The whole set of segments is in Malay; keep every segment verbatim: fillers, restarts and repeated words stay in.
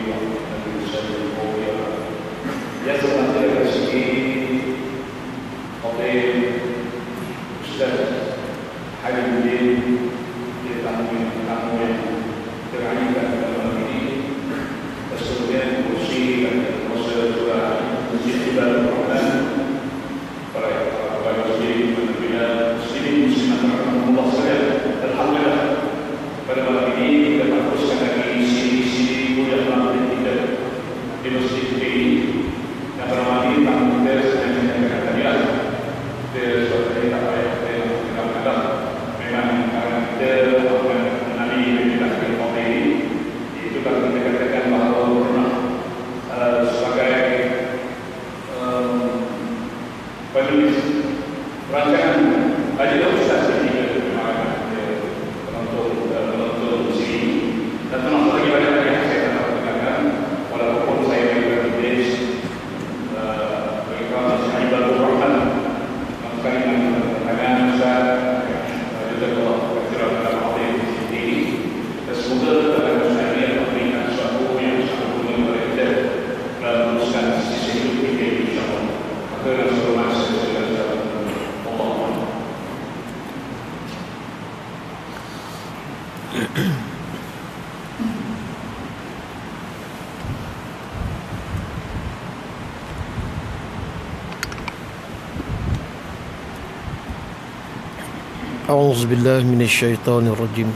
أعوذ بالله من الشيطان الرجيم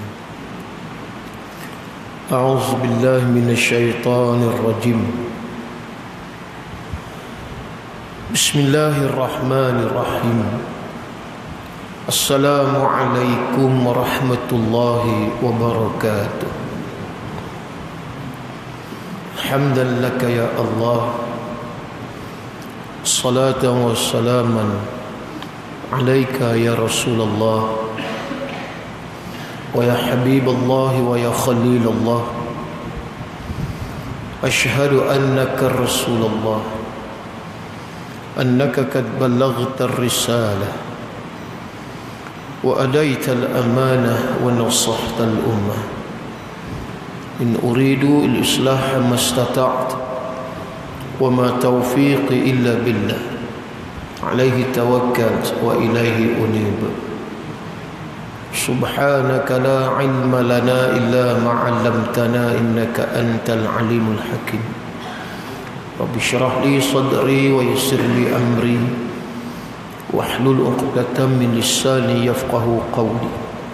أعوذ بالله من الشيطان الرجيم بسم الله الرحمن الرحيم السلام عليكم ورحمة الله وبركاته حمدا لك يا الله صلاة وسلاما عليك يا رسول الله ويا حبيب الله ويا خليل الله أشهد أنك رسول الله أنك قد بلغت الرسالة وأديت الأمانة ونصحت الأمة إن أريد الإصلاح ما استطعت وما توفيقي إلا بالله عليه توكلت وإليه أنيب سبحانك لا علم لنا إلا ما علمتنا إنك أنت العليم الحكيم رب اشرح لي صدري ويسر لي أمري واحلل عقدة من لساني يفقه قولي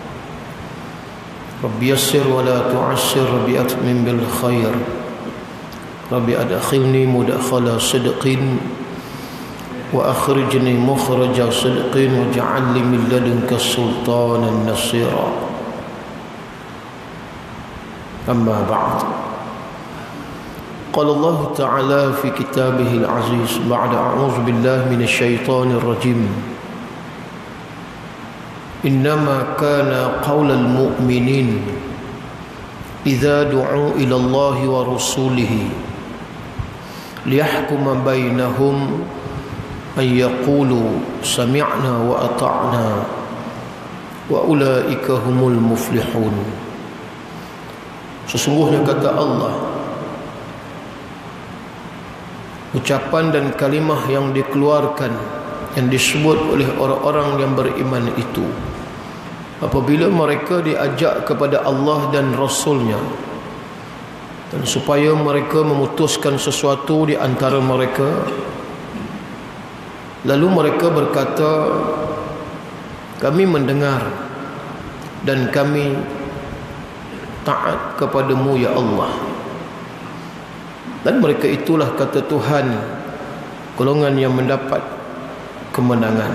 رب يسر ولا تعسر رب أتمم بالخير رب أدخلني مدخل صدق وأخرجني مخرج صدق واجعل لي من لدنك سلطانا نصيرا أما بعد قال الله تعالى في كتابه العزيز بعد أعوذ بالله من الشيطان الرجيم إنما كان قول المؤمنين إذا دعوا إلى الله ورسوله ليحكم بينهم أن يقولوا سمعنا وأطعنا وأولئك هم المفلحون. Sesungguhnya kata Allah, ucapan dan kalimah yang dikeluarkan, yang disebut oleh orang-orang yang beriman itu, apabila mereka diajak kepada Allah dan Rasulnya, dan supaya mereka memutuskan sesuatu di antara mereka, lalu mereka berkata, kami mendengar dan kami taat kepadamu ya Allah. Dan mereka itulah, kata Tuhan, golongan yang mendapat kemenangan.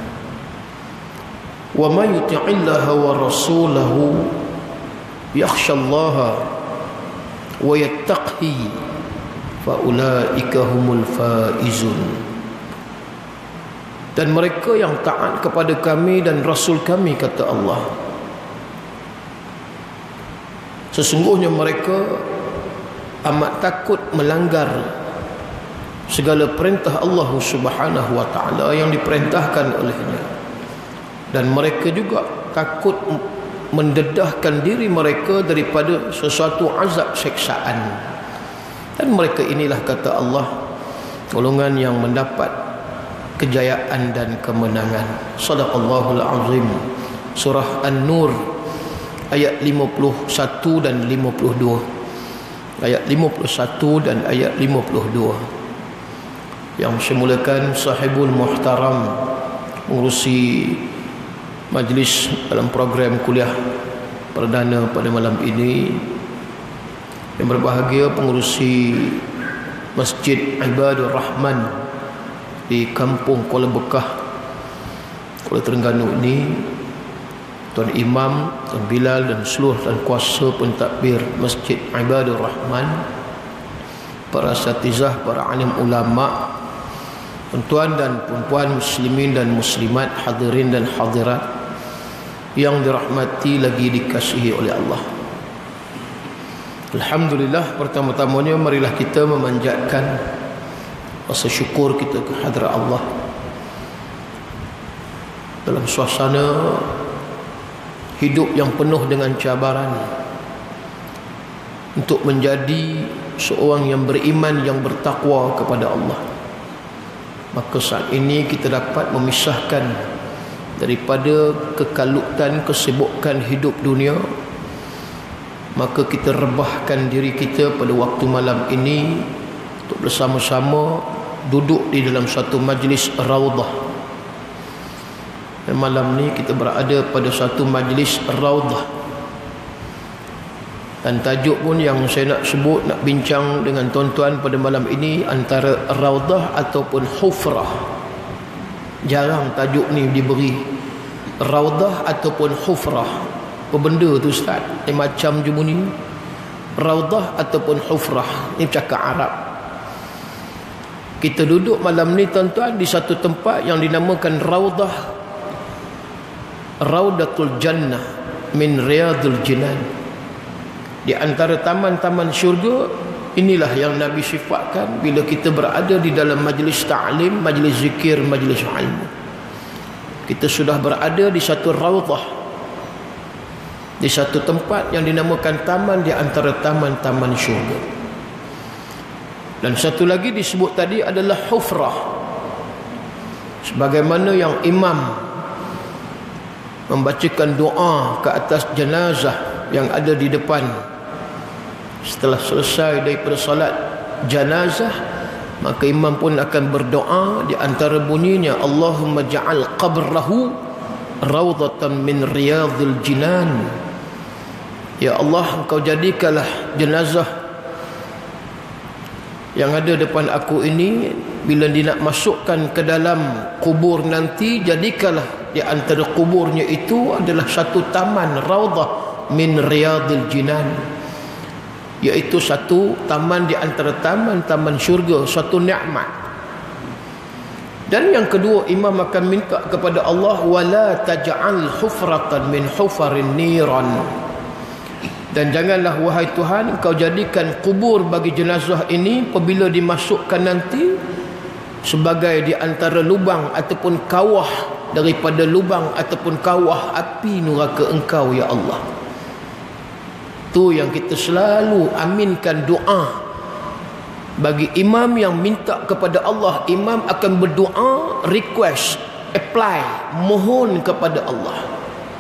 Wa may yuti'illaha wa rasulahu yakhshallaha wa yattaqi fa ulaika humul faizun. Dan mereka yang taat kepada kami dan Rasul kami, kata Allah, sesungguhnya mereka amat takut melanggar segala perintah Allah Subhanahu wa ta'ala yang diperintahkan olehnya. Dan mereka juga takut mendedahkan diri mereka daripada sesuatu azab seksaan Dan mereka inilah, kata Allah, golongan yang mendapat kejayaan dan kemenangan. Shadaqallahul azim. Surah An-Nur ayat lima puluh satu dan lima puluh dua. Ayat lima puluh satu dan ayat lima puluh dua. Yang semulakan sahibul muhtaram, mengurusi majlis dalam program kuliah perdana pada malam ini, yang berbahagia pengurusi Masjid Ibadur Rahman di Kampung Kuala Bekah, Kuala Terengganu ini, Tuan Imam, Tuan Bilal dan seluruh dan kuasa pentadbir Masjid Ibadur Rahman, para asatizah, para alim ulama, tuan dan puan-puan muslimin dan muslimat, hadirin dan hadirat yang dirahmati lagi dikasihi oleh Allah. Alhamdulillah, pertama-tamanya marilah kita memanjatkan rasa syukur kita ke hadirat Allah dalam suasana hidup yang penuh dengan cabaran, untuk menjadi seorang yang beriman, yang bertakwa kepada Allah. Maka saat ini kita dapat memisahkan daripada kekalutan, kesibukan hidup dunia. Maka kita rebahkan diri kita pada waktu malam ini untuk bersama-sama duduk di dalam satu majlis Raudah. Dan malam ni kita berada pada satu majlis Raudah, dan tajuk pun yang saya nak sebut, nak bincang dengan tuan-tuan pada malam ini, antara Raudah ataupun Hufrah. Jarang tajuk ni diberi, Raudah ataupun Hufrah. Apa benda tu Ustaz? Ni macam je bunyi, Raudah ataupun Hufrah. Ni cakap Arab. Kita duduk malam ni tuan-tuan di satu tempat yang dinamakan Raudah, Raudatul Jannah min Riyadul Jinan. Di antara taman-taman syurga, inilah yang Nabi sifatkan bila kita berada di dalam majlis ta'lim, majlis zikir, majlis ilmu. Kita sudah berada di satu raudah, di satu tempat yang dinamakan taman di antara taman-taman syurga. Dan satu lagi disebut tadi adalah hufrah, sebagaimana yang imam membacakan doa ke atas jenazah yang ada di depan setelah selesai daripada salat jenazah, maka imam pun akan berdoa. Di antara bunyinya, Allahumma ja'al qabrahu rawdatan min riyadil jinan. Ya Allah, engkau jadikanlah jenazah yang ada depan aku ini, bila dia nak masukkan ke dalam kubur nanti, jadikanlah di antara kuburnya itu adalah satu taman, raudah min riyadil jinan, iaitu satu taman di antara taman-taman syurga, satu nikmat. Dan yang kedua, imam akan minta kepada Allah, wala taj'al hufratan min hufarin niran. Dan janganlah wahai Tuhan, engkau jadikan kubur bagi jenazah ini apabila dimasukkan nanti sebagai di antara lubang ataupun kawah daripada lubang ataupun kawah api neraka engkau, ya Allah. Tu yang kita selalu aminkan doa bagi imam yang minta kepada Allah. Imam akan berdoa, request, apply, mohon kepada Allah.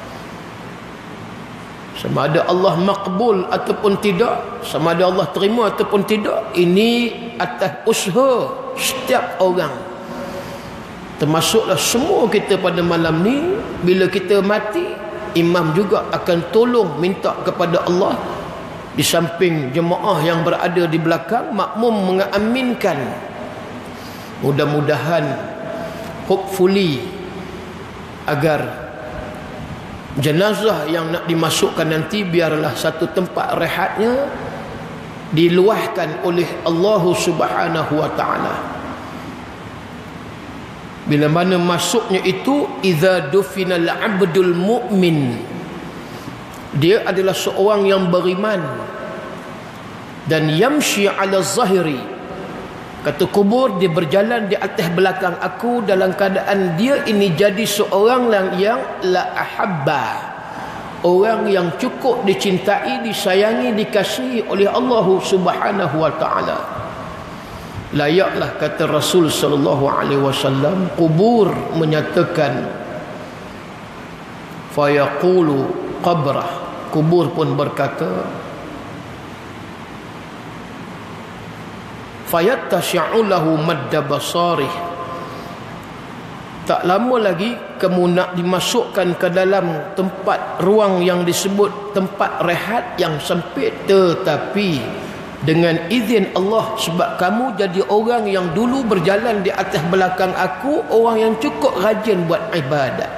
Sama ada Allah makbul ataupun tidak, sama ada Allah terima ataupun tidak, ini atas usaha setiap orang, termasuklah semua kita pada malam ni. Bila kita mati, imam juga akan tolong minta kepada Allah, di samping jemaah yang berada di belakang makmum mengaminkan. Mudah-mudahan, hopefully, agar jenazah yang nak dimasukkan nanti biarlah satu tempat rehatnya diluahkan oleh Allah Subhanahu wa taala. Bila mana masuknya itu, idza dufinal abdul mu'min, dia adalah seorang yang beriman dan yamshi ala zahiri, kata kubur, dia berjalan di atas belakang aku dalam keadaan dia ini jadi seorang yang, yang la ahabba, orang yang cukup dicintai, disayangi, dikasihi oleh Allah Subhanahu wa taala. Layaklah kata Rasul sallallahu alaihi wasallam, kubur menyatakan, fayaqulu qabrah, kubur pun berkata, fayattasi'u lahu madda basarih. Tak lama lagi kamu nak dimasukkan ke dalam tempat ruang yang disebut tempat rehat yang sempit, tetapi dengan izin Allah, sebab kamu jadi orang yang dulu berjalan di atas belakang aku, orang yang cukup rajin buat ibadat,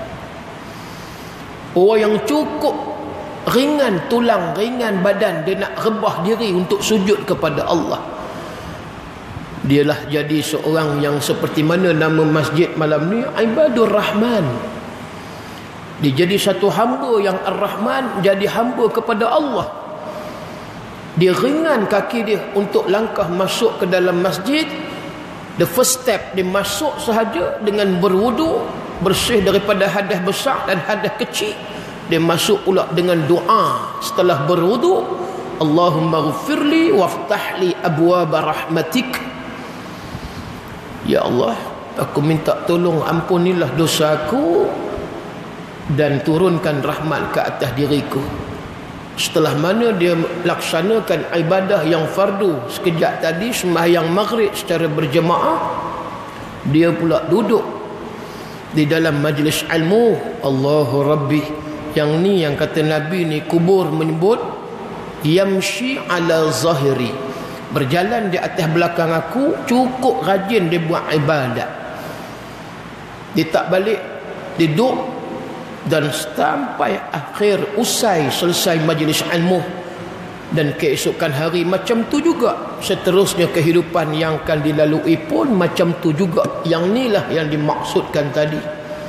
orang yang cukup ringan tulang, ringan badan, dia nak rebah diri untuk sujud kepada Allah. Dialah jadi seorang yang seperti mana nama masjid malam ni, Ibadur Rahman. Dia jadi satu hamba yang Ar-Rahman, jadi hamba kepada Allah. Dia ringan kaki dia untuk langkah masuk ke dalam masjid. The first step, dia masuk sahaja dengan berwudu, bersih daripada hadas besar dan hadas kecil. Dia masuk pula dengan doa setelah berwudu, Allahumma ghfirli waftahli abwaba rahmatik. Ya Allah, aku minta tolong, ampunilah dosa aku dan turunkan rahmat ke atas diriku. Setelah mana dia laksanakan ibadah yang fardu sekejap tadi, sembahyang maghrib secara berjemaah, dia pula duduk di dalam majlis ilmu. Allahu Rabbi. Yang ni yang kata Nabi ni, kubur menyebut yamshi ala zahiri, berjalan di atas belakang aku, cukup rajin dia buat ibadat. Dia tak balik, dia duduk, dan sampai akhir usai selesai majlis ilmu. Dan keesokan hari macam tu juga, seterusnya kehidupan yang akan dilalui pun macam tu juga. Yang inilah yang dimaksudkan tadi.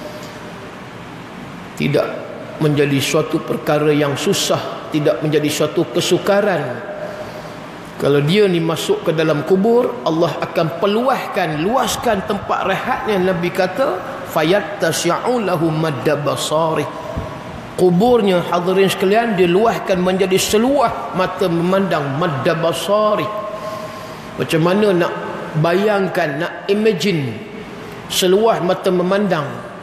Tidak menjadi suatu perkara yang susah, tidak menjadi suatu kesukaran. Kalau dia ni masuk ke dalam kubur, Allah akan peluahkan, luaskan tempat rehatnya. Nabi kata, fayattasi'u lahu madda basarih. Kuburnya, hadirin sekalian, diluahkan menjadi seluah mata memandang, madda basarih. Macam mana nak bayangkan, nak imagine seluah mata memandang.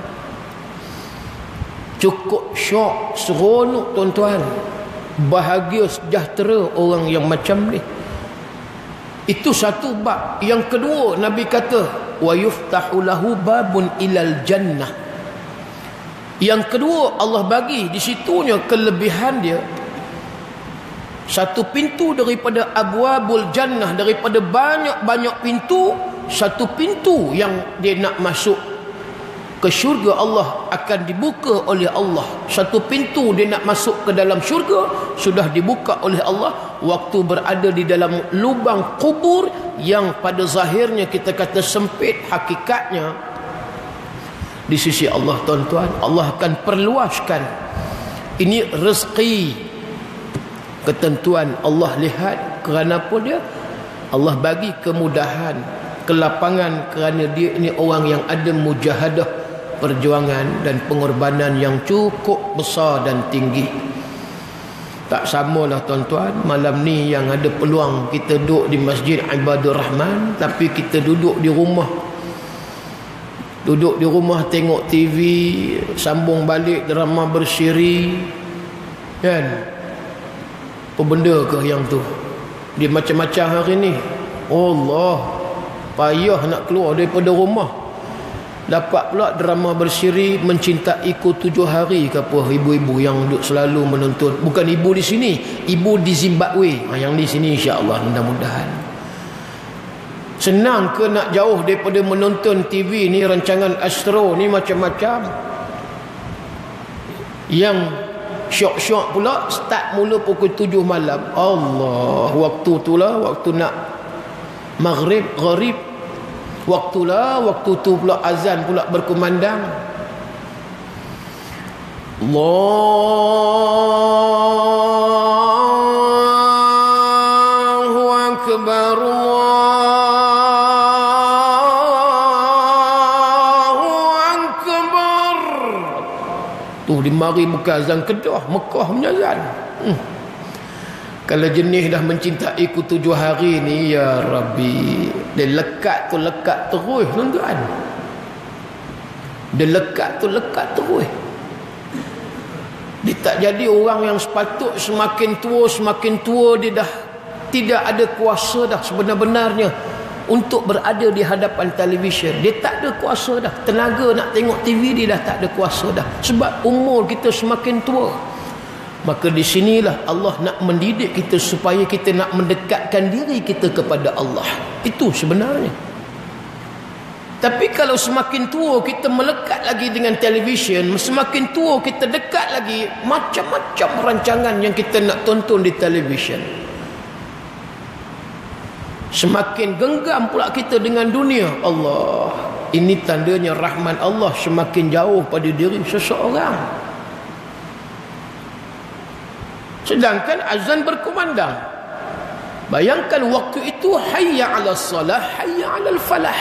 Cukup syok, seronok tuan-tuan, bahagia, sejahtera orang yang macam ni. Itu satu bab. Yang kedua, Nabi kata, wa yuftahu lahu babun ilal jannah. Yang kedua, Allah bagi di situnya kelebihan dia, satu pintu daripada abwabul jannah, daripada banyak-banyak pintu, satu pintu yang dia nak masuk ke syurga Allah akan dibuka oleh Allah. Satu pintu dia nak masuk ke dalam syurga sudah dibuka oleh Allah waktu berada di dalam lubang kubur yang pada zahirnya kita kata sempit, hakikatnya di sisi Allah tuan-tuan, Allah akan perluaskan. Ini rezeki, ketentuan Allah. Lihat kerana apa dia? Allah bagi kemudahan, kelapangan, kerana dia ini orang yang ada mujahadah, perjuangan dan pengorbanan yang cukup besar dan tinggi. Tak samalah tuan-tuan, malam ni yang ada peluang kita duduk di Masjid Ibadur Rahman, tapi kita duduk di rumah. Duduk di rumah tengok T V, sambung balik drama bersiri, kan? Apa benda ke yang tu? Dia macam-macam hari ni. Allah, payah nak keluar daripada rumah. Dapat pula drama bersiri Mencintaiku Tujuh Hari ke apa, ibu-ibu yang duduk selalu menonton. Bukan ibu di sini, ibu di Zimbabwe. Ha, yang di sini insya-Allah, mudah-mudahan. Senang ke nak jauh daripada menonton T V ni, rancangan Astro ni macam-macam. Yang syok-syok pula start mula pukul tujuh malam. Allah, waktu tu lah waktu nak maghrib, gharib. Waktulah, waktu tu pula azan pula berkumandang. Allahu Akbar, Allahu Akbar. Tu di Mari bukan azan Kedah, Mekah punya azan. Hmm. Kalau jenis dah mencintai ku tujuh hari ni, ya Rabbi, dia lekat tu lekat terus tuan-tuan. Dia lekat tu lekat terus. Dia tak jadi orang yang sepatut semakin tua semakin tua dia dah tidak ada kuasa dah sebenar-benarnya untuk berada di hadapan televisyen. Dia tak ada kuasa dah. Tenaga nak tengok T V dia dah tak ada kuasa dah. Sebab umur kita semakin tua. Maka di sinilah Allah nak mendidik kita supaya kita nak mendekatkan diri kita kepada Allah. Itu sebenarnya. Tapi kalau semakin tua kita melekat lagi dengan televisyen, semakin tua kita dekat lagi macam-macam rancangan yang kita nak tonton di televisyen. Semakin genggam pula kita dengan dunia. Allah, ini tandanya rahman Allah semakin jauh pada diri seseorang. Sedangkan azan berkumandang. Bayangkan waktu itu hayya 'alas salah, hayya 'alal falah.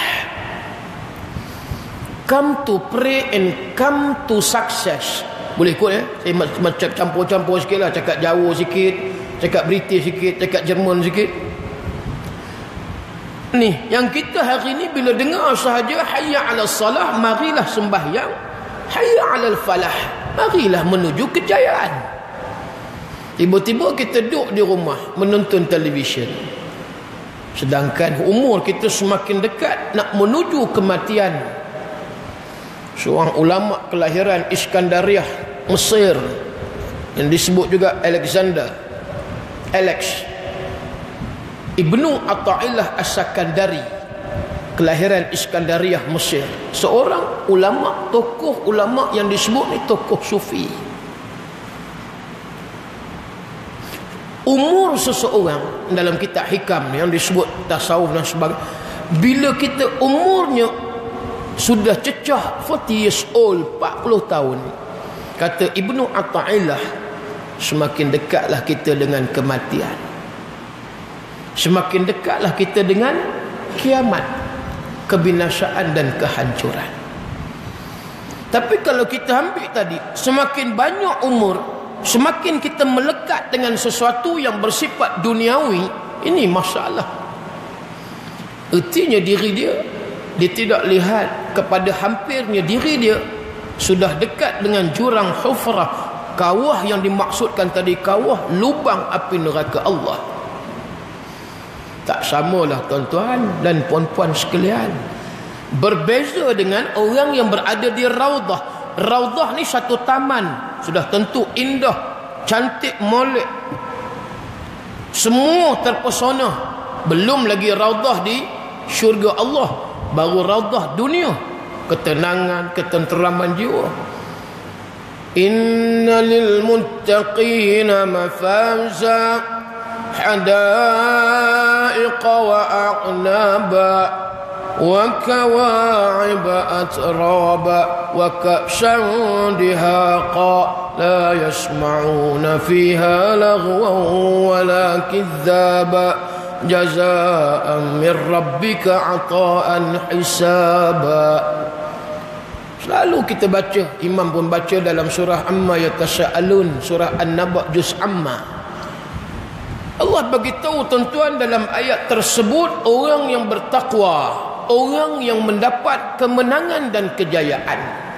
Come to pray and come to success. Boleh ikut ya? Saya macam campur-campur sikit lah. Cakap Jawa sikit, cakap British sikit, cakap Jerman sikit. Ni, yang kita hari ni bila dengar sahaja hayya 'alas salah, marilah sembahyang. Hayya 'alal falah, marilah menuju kejayaan. Tiba-tiba kita duduk di rumah menonton televisyen. Sedangkan umur kita semakin dekat nak menuju kematian. Seorang ulama kelahiran Iskandariah, Mesir, yang disebut juga Alexander, Alex Ibnu Athaillah As-Sakandari, kelahiran Iskandariah, Mesir. Seorang ulama, tokoh ulama yang disebut ni tokoh sufi. Umur seseorang dalam kitab hikam yang disebut tasawuf dan sebagainya, bila kita umurnya sudah cecah empat puluh years old, empat puluh tahun, kata Ibnu Athaillah, semakin dekatlah kita dengan kematian, semakin dekatlah kita dengan kiamat, kebinasaan dan kehancuran. Tapi kalau kita ambil tadi, semakin banyak umur, semakin kita melekat dengan sesuatu yang bersifat duniawi, ini masalah. Ertinya diri dia, dia tidak lihat kepada hampirnya diri dia sudah dekat dengan jurang hufrah, kawah yang dimaksudkan tadi, kawah lubang api neraka Allah. Tak samalah tuan-tuan dan puan-puan sekalian. Berbeza dengan orang yang berada di Raudah. Raudah ni satu taman, sudah tentu indah, cantik, molek, semua terpesona. Belum lagi Raudah di syurga Allah, baru Raudah dunia, ketenangan, ketenteraman jiwa. Inna lil muttaqina mafaza hadaiqa wa a'naba wa kawa'iba atraba wa ka'san dihaqa la yasma'una fiha laghwan wa la kidhaba jazaa'an min rabbika 'ata'an hisaba. Selalu kita baca, imam pun baca dalam surah Amma Yatasa'alun, surah An-Naba juz Amma. Allah bagi tahu tuan-tuan dalam ayat tersebut, orang yang bertakwa, orang yang mendapat kemenangan dan kejayaan.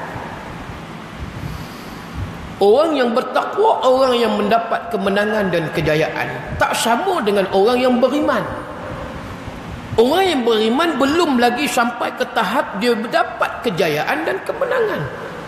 Orang yang bertakwa, orang yang mendapat kemenangan dan kejayaan. Tak sama dengan orang yang beriman. Orang yang beriman belum lagi sampai ke tahap dia mendapat kejayaan dan kemenangan.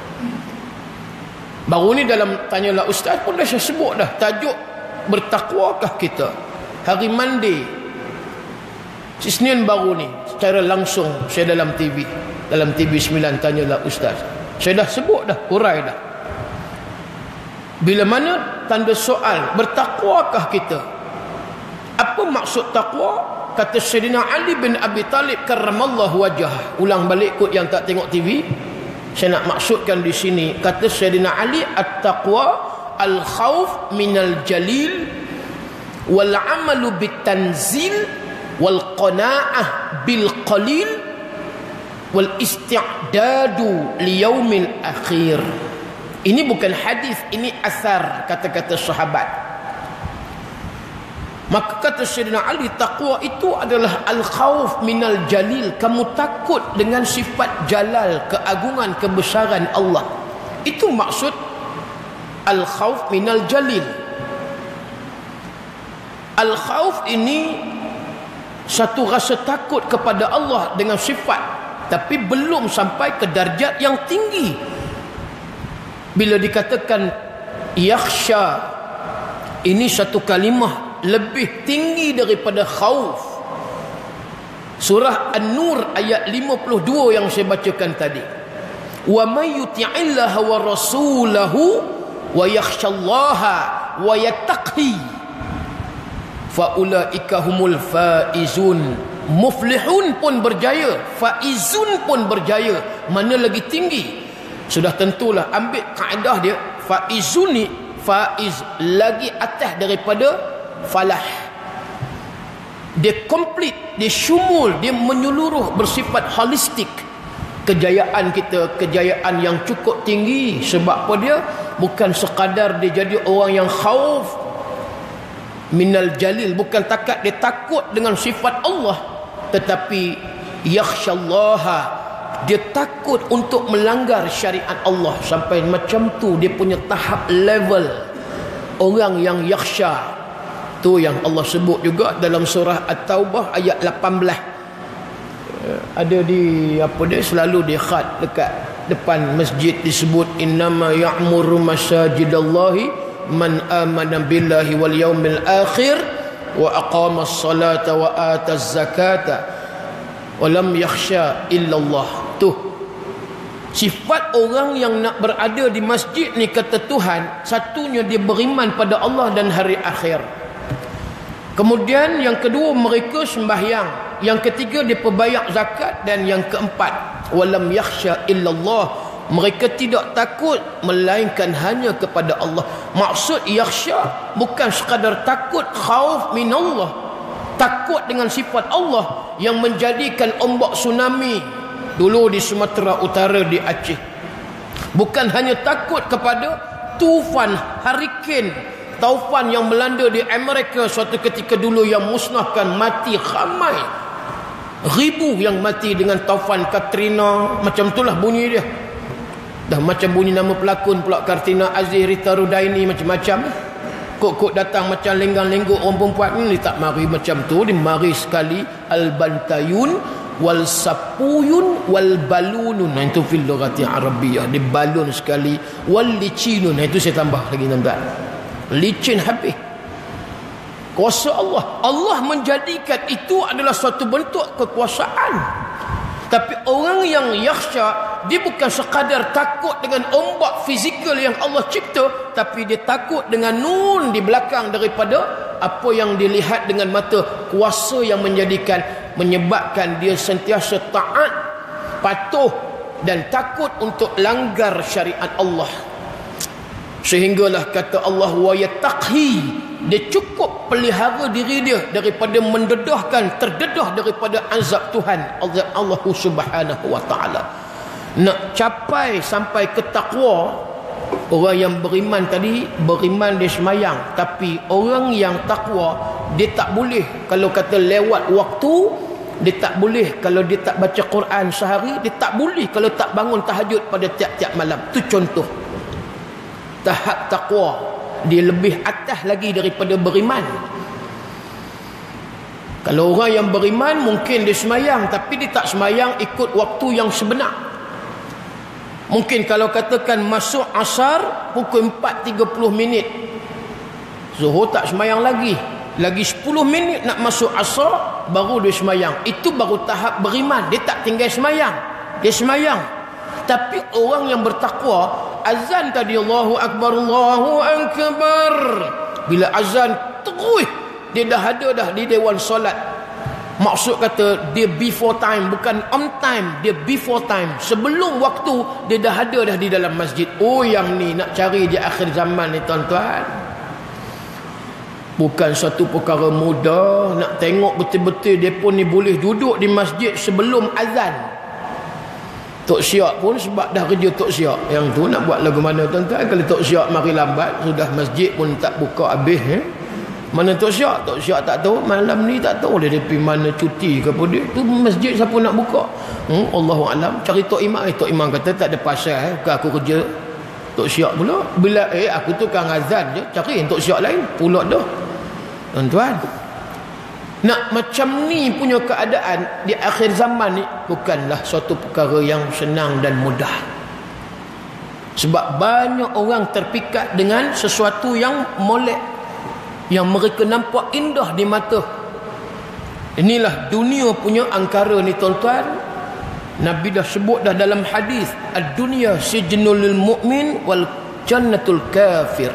Baru ni dalam Tanyalah Ustaz pun dah saya sebut dah, tajuk bertakwakah kita. Hari Monday, Isnin baru ni, secara langsung saya dalam T V, dalam T V sembilan Tanyalah Ustaz, saya dah sebut dah, hurai dah. Bila mana tanda soal, bertakwakah kita? Apa maksud takwa? Kata Sayyidina Ali bin Abi Talib karramallahu wajhah. Ulang balik kot yang tak tengok T V. Saya nak maksudkan di sini, kata Sayyidina Ali, at-taqwa al-khawf minal jalil wal amalu bitanzil wal qana'ah bil qalil wal isti'dadu liyaumil akhir. Ini bukan hadis, ini asar, kata-kata sahabat. Maka kata Sayyidina Ali, taqwa itu adalah al-khawf minal jalil. Kamu takut dengan sifat jalal, keagungan, kebesaran Allah. Itu maksud al-khawf minal jalil. Al-khawf ini satu rasa takut kepada Allah dengan sifat, tapi belum sampai ke darjat yang tinggi. Bila dikatakan yakhsha, ini satu kalimah lebih tinggi daripada khauf. Surah An-Nur ayat lima puluh dua yang saya bacakan tadi. Wa may yuti'illaha wa rasulahu wa yakhshallaha wa yattaqi faulaika humul faizun. Muflihun pun berjaya, faizun pun berjaya. Mana lagi tinggi? Sudah tentulah ambil kaedah dia, faizun ni, faiz lagi atas daripada falah. Dia komplit, dia syumul, dia menyeluruh, bersifat holistik. Kejayaan kita, kejayaan yang cukup tinggi. Sebab apa dia? Bukan sekadar dia jadi orang yang khauf minal jalil, bukan takat dia takut dengan sifat Allah, tetapi yakhshallaha, dia takut untuk melanggar syariat Allah. Sampai macam tu dia punya tahap level orang yang yakhsha. Tu yang Allah sebut juga dalam surah At-Taubah ayat lapan belas. Ada di apa dia, selalu dia khat dekat depan masjid disebut innama ya'muru masajidallahi man amana billahi wal yaumil akhir wa aqama as-salata wa ata az-zakata wa lam yakhsha illallah. Tu sifat orang yang nak berada di masjid ni, kata Tuhan, satunya dia beriman pada Allah dan hari akhir. Kemudian yang kedua, mereka sembahyang. Yang ketiga, dia perbayar zakat. Dan yang keempat, walam yakhsha illallah, mereka tidak takut melainkan hanya kepada Allah. Maksud yakhsha bukan sekadar takut khauf minallah, takut dengan sifat Allah yang menjadikan ombak tsunami dulu di Sumatera Utara, di Aceh. Bukan hanya takut kepada tufan, hurricane, taufan yang melanda di Amerika suatu ketika dulu yang musnahkan, mati ramai, ribu yang mati dengan taufan Katrina. Macam itulah bunyi dia. Dah macam bunyi nama pelakon pula, Kartina Aziz, Rita Rudaini, macam-macam. Kok-kok datang macam lenggang-lenggok orang perempuan ni, tak mari macam tu. Dia mari sekali al-bantayun wal sapuyun wal balunun. Nah, itu fil lughati arabiyyah. Dia balun sekali. Wal licinun. Nah, itu saya tambah lagi tuan-tuan. Licin habis. Kuasa Allah. Allah menjadikan itu adalah suatu bentuk kekuasaan. Tapi orang yang yakhsha, dia bukan sekadar takut dengan ombak fizikal yang Allah cipta, tapi dia takut dengan nun di belakang daripada apa yang dilihat dengan mata, kuasa yang menjadikan, menyebabkan dia sentiasa taat, patuh dan takut untuk langgar syariat Allah. Sehinggalah kata Allah, wa yattaqi, dia cukup pelihara diri dia daripada mendedahkan, terdedah daripada azab Tuhan, azab Allah Subhanahu wa taala. Nak capai sampai ke takwa, orang yang beriman tadi, beriman dia semayang, tapi orang yang takwa, dia tak boleh kalau kata lewat waktu, dia tak boleh kalau dia tak baca Quran sehari, dia tak boleh kalau tak bangun tahajud pada tiap-tiap malam. Tu contoh tahap takwa. Dia lebih atas lagi daripada beriman. Kalau orang yang beriman mungkin dia semayang, tapi dia tak semayang ikut waktu yang sebenar. Mungkin kalau katakan masuk asar pukul empat tiga puluh minit, Zuhur tak semayang lagi, lagi sepuluh minit nak masuk asar baru dia semayang. Itu baru tahap beriman. Dia tak tinggal semayang, dia semayang. Tapi orang yang bertakwa, azan tadi Allahu Akbar, Allahu Akbar, bila azan terus dia dah ada dah di dewan solat. Maksud kata dia before time, bukan on time, dia before time, sebelum waktu dia dah ada dah di dalam masjid. Oh, yang ni nak cari di akhir zaman ni tuan-tuan, bukan satu perkara mudah. Nak tengok betul-betul dia pun ni boleh duduk di masjid sebelum azan. Tok Syak pun sebab dah kerja Tok Syak. Yang tu nak buat lagu mana tuan-tuan? Kalau Tok Syak mari lambat, sudah masjid pun tak buka habis. Eh? Mana Tok Syak? Tok Syak tak tahu. Malam ni tak tahu dia pergi mana cuti ke apa dia. Tu masjid siapa nak buka? Hmm, Allahu'alam. Cari Tok Imam. Eh, Tok Imam kata tak ada pasal. Eh. Bukan aku kerja Tok Syak pula. Bila eh aku tu kan azan je. Cari Tok Syak lain. Pulak dah. Tuan-tuan. Nak macam ni punya keadaan di akhir zaman ni bukanlah suatu perkara yang senang dan mudah. Sebab banyak orang terpikat dengan sesuatu yang molek, yang mereka nampak indah di mata. Inilah dunia punya angkara ni tuan-tuan. Nabi dah sebut dah dalam hadis, ad-dunya sijnul mu'min wal jannatul kafir.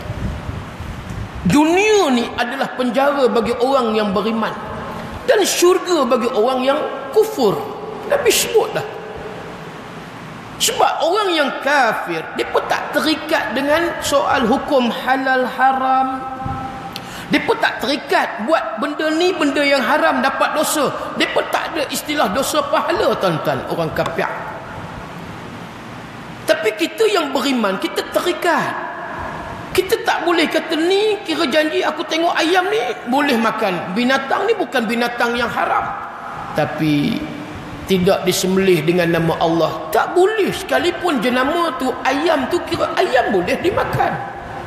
Dunia ni adalah penjara bagi orang yang beriman dan syurga bagi orang yang kufur. Nabi sebut dah. Sebab orang yang kafir, dia pun tak terikat dengan soal hukum halal haram. Dia pun tak terikat buat benda ni, benda yang haram dapat dosa. Dia pun tak ada istilah dosa pahala tuan-tuan, orang kafir. Tapi kita yang beriman, kita terikat. Kita tak boleh kata ni kira janji aku tengok ayam ni boleh makan. Binatang ni bukan binatang yang haram. Tapi tidak disembelih dengan nama Allah. Tak boleh sekalipun jenama tu ayam tu kira ayam boleh dimakan.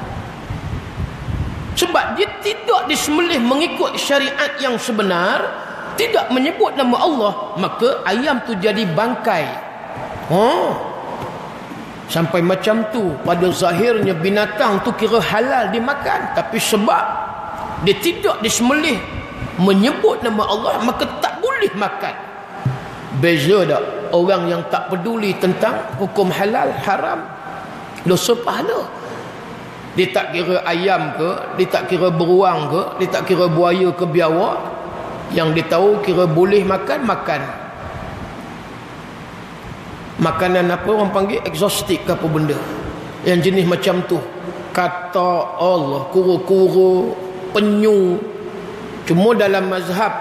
Sebab dia tidak disembelih mengikut syariat yang sebenar, tidak menyebut nama Allah, maka ayam tu jadi bangkai. Oh. Sampai macam tu, pada zahirnya binatang tu kira halal dimakan, tapi sebab dia tidak disembelih menyebut nama Allah, maka tak boleh makan. Beza tak orang yang tak peduli tentang hukum halal haram, dosa pahala. Dia tak kira ayam ke, dia tak kira beruang ke, dia tak kira buaya ke biawak. Yang dia tahu kira boleh makan, makan. Makanan apa orang panggil exotic ke apa benda yang jenis macam tu, kata Allah, kura-kura, penyu. Cuma dalam mazhab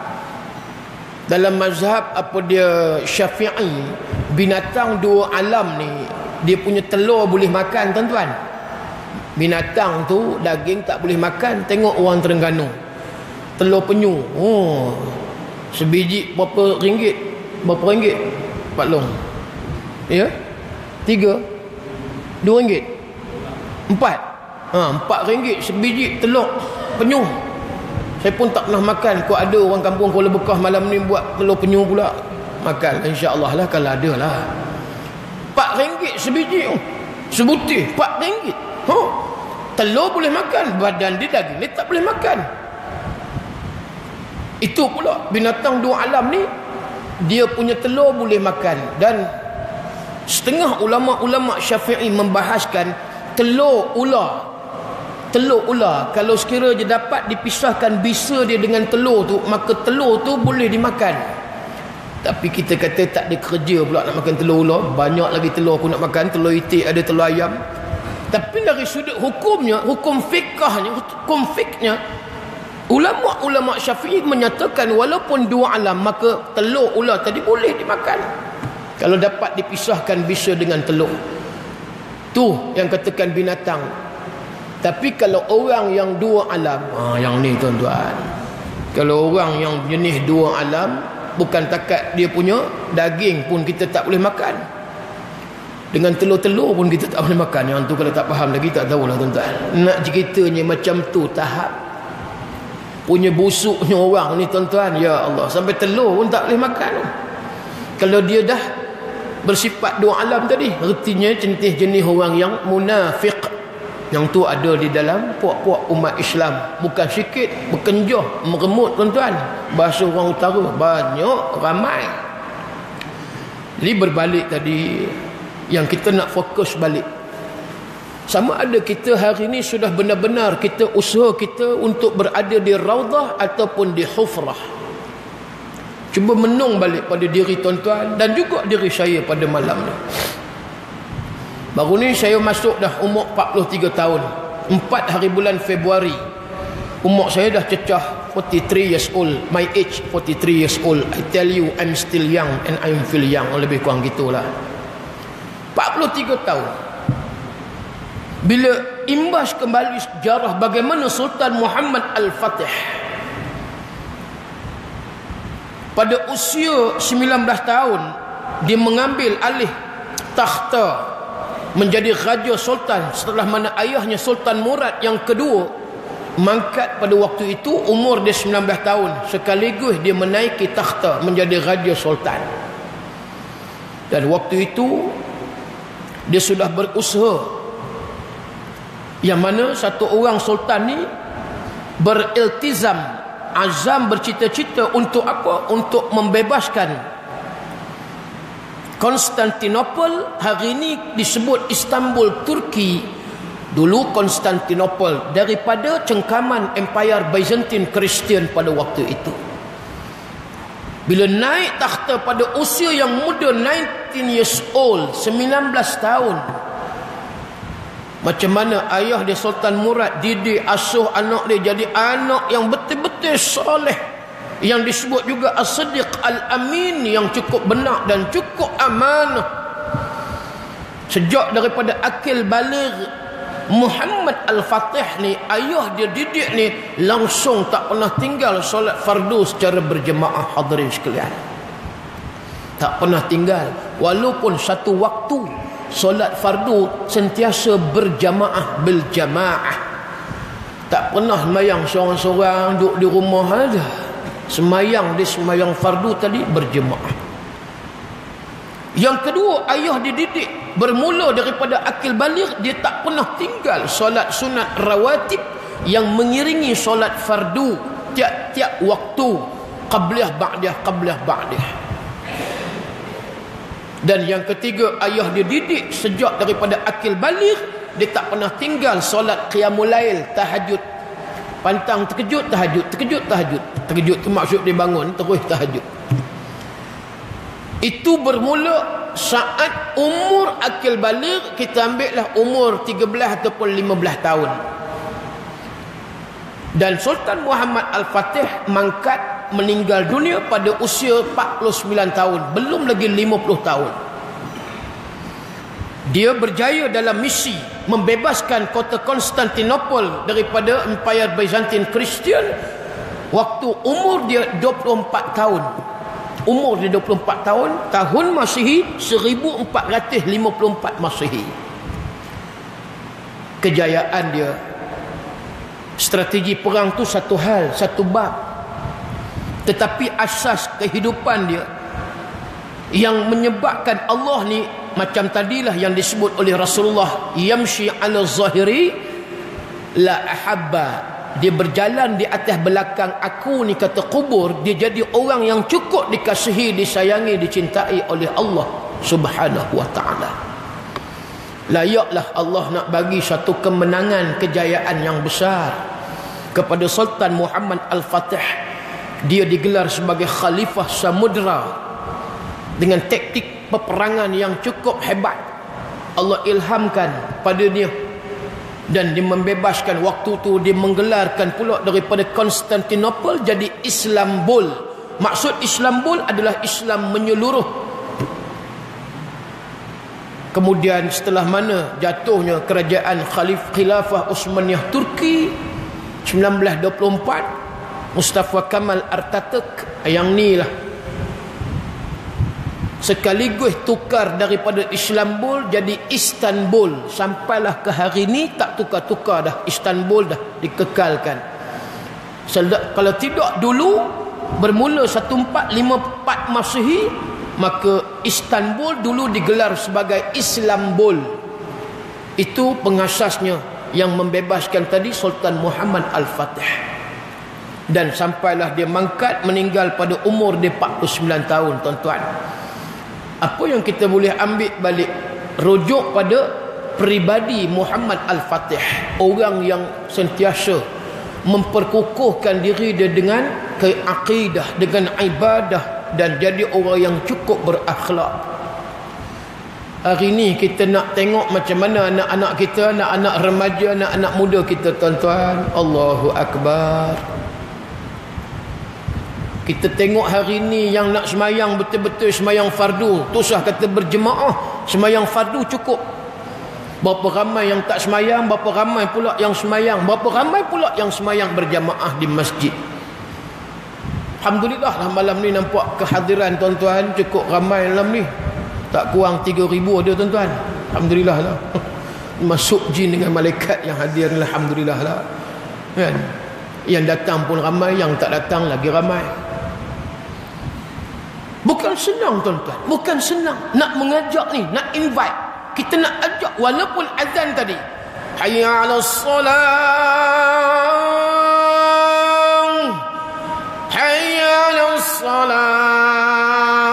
dalam mazhab apa dia Syafi'i, binatang dua alam ni dia punya telur boleh makan tuan-tuan. Binatang tu daging tak boleh makan. Tengok orang Terengganu, telur penyu, oh, sebiji berapa ringgit? Berapa ringgit Pak Long? Ya, tiga, dua ringgit, empat, ha, empat ringgit sebiji telur penyu. Saya pun tak pernah makan. Kau ada orang kampung Kuala Bekah malam ni buat telur penyu pula, makan insya-Allah lah kalau ada lah. Empat ringgit sebiji, oh, sebutir empat ringgit. Oh, telur boleh makan, badan dia daging dia tak boleh makan. Itu pula binatang dua alam ni, dia punya telur boleh makan. Dan setengah ulama-ulama Syafi'i membahaskan telur ular. Telur ular kalau sekiranya dia dapat dipisahkan bisa dia dengan telur tu, maka telur tu boleh dimakan. Tapi kita kata tak ada kerja pula nak makan telur ular. Banyak lagi telur aku nak makan. Telur itik ada, telur ayam. Tapi dari sudut hukumnya, hukum fiqahnya, hukum fiqhnya, ulama-ulama Syafi'i menyatakan walaupun dua alam, maka telur ular tadi boleh dimakan kalau dapat dipisahkan bisa dengan telur. Tu yang katakan binatang. Tapi kalau orang yang dua alam, ha, yang ni tuan-tuan, kalau orang yang jenis dua alam, bukan takat dia punya daging pun kita tak boleh makan, dengan telur-telur pun kita tak boleh makan. Yang tu kalau tak faham lagi tak tahulah tuan-tuan. Nak ceritanya macam tu tahap punya busuknya orang ni tuan-tuan. Ya Allah, sampai telur pun tak boleh makan. Kalau dia dah bersifat dua alam tadi, artinya jenis-jenis orang yang munafik. Yang tu ada di dalam puak-puak umat Islam. Bukan sikit, berkenjah, meremut tuan-tuan. Bahasa orang utara banyak, ramai. Jadi berbalik tadi, yang kita nak fokus balik, sama ada kita hari ini sudah benar-benar kita usaha kita untuk berada di raudah ataupun di hufrah. Cuba menung balik pada diri tuan-tuan dan juga diri saya pada malam ni. Baru ni saya masuk dah umur empat puluh tiga tahun. Empat hari bulan Februari umur saya dah cecah forty-three years old. My age forty-three years old. I tell you I'm still young and I feel young. Lebih kurang gitulah. empat puluh tiga tahun. Bila imbas kembali sejarah bagaimana Sultan Muhammad Al-Fatih pada usia sembilan belas tahun dia mengambil alih takhta menjadi Raja Sultan setelah mana ayahnya Sultan Murad yang kedua mangkat pada waktu itu, umur dia sembilan belas tahun, sekaligus dia menaiki takhta menjadi Raja Sultan. Dan waktu itu dia sudah berusaha, yang mana satu orang sultan ni beriltizam, azam, bercita-cita untuk apa? Untuk membebaskan Konstantinopel, hari ini disebut Istanbul, Turki, dulu Konstantinopel, daripada cengkaman Empire Byzantine Christian pada waktu itu. Bila naik takhta pada usia yang muda, nineteen years old, sembilan belas tahun, macam mana ayah dia Sultan Murad didik asuh anak dia jadi anak yang betul-betul soleh, yang disebut juga As-Siddiq Al-Amin, yang cukup benar dan cukup amanah. Sejak daripada akil baligh, Muhammad Al-Fatih ni, ayah dia didik ni, langsung tak pernah tinggal solat fardu secara berjemaah. Hadirin sekalian, tak pernah tinggal, walaupun satu waktu solat fardu sentiasa berjamaah, berjamaah. Tak pernah semayang seorang-seorang duduk di rumah aja. Semayang di semayang fardu tadi berjemaah. Yang kedua, ayah dididik bermula daripada akil baligh, dia tak pernah tinggal solat sunat rawatib yang mengiringi solat fardu tiap-tiap waktu, qabliyah ba'diyah, qabliyah ba'diyah. Dan yang ketiga, ayah dia didik sejak daripada akil baligh, dia tak pernah tinggal solat qiyamul lail, tahajud. Pantang terkejut, tahajud, terkejut, tahajud. Terkejut tu maksud dia bangun terus tahajud. Itu bermula saat umur akil baligh, kita ambillah umur tiga belas ataupun lima belas tahun. Dan Sultan Muhammad Al-Fatih mangkat meninggal dunia pada usia empat puluh sembilan tahun, belum lagi lima puluh tahun. Dia berjaya dalam misi membebaskan kota Konstantinopel daripada Empire Byzantine Christian waktu umur dia dua puluh empat tahun. Umur dia dua puluh empat tahun, tahun Masihi seribu empat ratus lima puluh empat Masihi. Kejayaan dia, strategi perang tu satu hal, satu bab. Tetapi asas kehidupan dia yang menyebabkan Allah ni, macam tadilah yang disebut oleh Rasulullah, yamshi ala zahiri la ahabba, dia berjalan di atas belakang aku ni, kata kubur, dia jadi orang yang cukup dikasihi, disayangi, dicintai oleh Allah Subhanahu wa ta'ala. Layaklah Allah nak bagi satu kemenangan, kejayaan yang besar kepada Sultan Muhammad Al-Fatih. Dia digelar sebagai Khalifah Samudra dengan taktik peperangan yang cukup hebat. Allah ilhamkan pada dia, dan dia membebaskan waktu tu, dia menggelarkan pula daripada Konstantinopel jadi Islambul. Maksud Islambul adalah Islam menyeluruh. Kemudian setelah mana jatuhnya kerajaan Khalif Khilafah Utsmaniyah Turki sembilan belas dua puluh empat, Mustafa Kamal Atatürk yang ni lah sekaligus tukar daripada Islambul jadi Istanbul. Sampailah ke hari ni tak tukar-tukar dah, Istanbul dah dikekalkan. Kalau tidak dulu bermula seribu empat ratus lima puluh empat Masihi, maka Istanbul dulu digelar sebagai Islambul. Itu pengasasnya yang membebaskan tadi Sultan Muhammad Al-Fatih. Dan sampailah dia mangkat meninggal pada umur dia empat puluh sembilan tahun, tuan-tuan. Apa yang kita boleh ambil balik, rujuk pada peribadi Muhammad Al-Fatih, orang yang sentiasa memperkukuhkan diri dia dengan keakidah, dengan ibadah, dan jadi orang yang cukup berakhlak. Hari ini kita nak tengok macam mana anak-anak kita, anak-anak remaja, anak-anak muda kita, tuan-tuan. Allahu Akbar. Kita tengok hari ni yang nak semayang betul-betul semayang fardu, tu sah kata berjemaah, semayang fardu cukup. Berapa ramai yang tak semayang, berapa ramai pula yang semayang, berapa ramai pula yang semayang berjamaah di masjid. Alhamdulillah lah malam ni nampak kehadiran tuan-tuan cukup ramai malam ni. Tak kurang tiga ribu ada tuan-tuan. Alhamdulillah lah. Masuk jin dengan malaikat yang hadir, alhamdulillah lah. Kan? Yang datang pun ramai, yang tak datang lagi ramai. Bukan senang tuan-tuan, bukan senang nak mengajak ni, nak invite. Kita nak ajak walaupun azan tadi. Hayya 'alas salam. Hayya 'alas salam.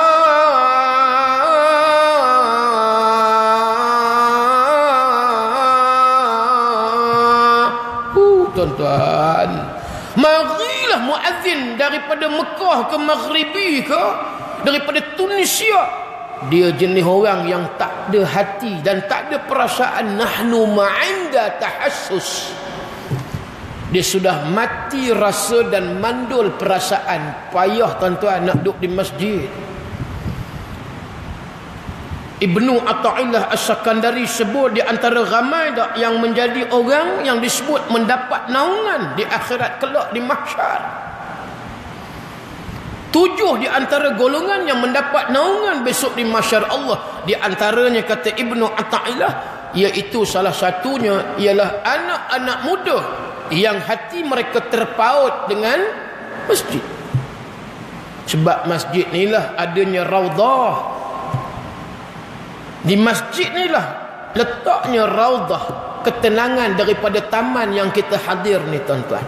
Uh, tuan-tuan, marilah muazzin daripada Mekah ke Maghribi ke, daripada Tunisia, dia jenis orang yang tak ada hati dan tak ada perasaan. Nahnu ma'inda tahassus. Dia sudah mati rasa dan mandul perasaan. Payah tuan-tuan nak duduk di masjid. Ibnu Athaillah As-Sakandari sebut di antara ramai tak yang menjadi orang yang disebut mendapat naungan di akhirat kelak di mahsyar. Tujuh di antara golongan yang mendapat naungan besok di mahsyar Allah. Di antaranya kata Ibnu Athaillah, iaitu salah satunya ialah anak-anak muda yang hati mereka terpaut dengan masjid. Sebab masjid inilah adanya raudhah. Di masjid inilah letaknya raudhah, ketenangan daripada taman yang kita hadir ni tuan-tuan.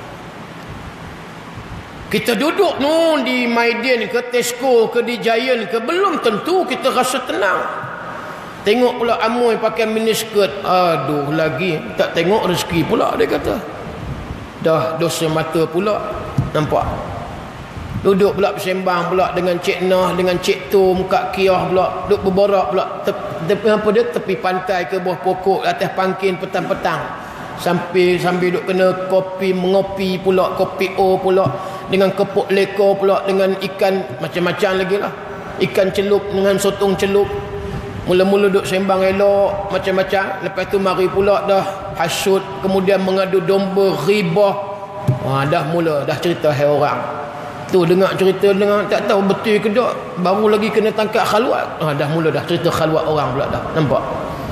Kita duduk nun di Maidin ke Tesco ke di Giant ke, belum tentu kita rasa tenang. Tengok pula Amoy pakai miniskirt, aduh lagi tak tengok rezeki pula, dia kata. Dah dosa mata pula, nampak. Duduk pula bersembang pula dengan Cik Nah, dengan Cik Tom kat Kiah pula, duduk berborak pula tepi, apa dia, tepi pantai ke bawah pokok atas pangkin petang-petang. Sampai sambil duduk kena kopi, mengopi pula, kopi O pula, dengan kepuk leko pula, dengan ikan macam-macam lagi lah. Ikan celup dengan sotong celup. Mula-mula duduk sembang elok macam-macam. Lepas tu mari pula dah hasut, kemudian mengadu domba, ribah. Wah, dah mula dah cerita hai orang. Tu dengar cerita, dengar tak tahu betul ke tak, baru lagi kena tangkap khalwat. Ah, dah mula dah cerita khalwat orang pula dah. Nampak?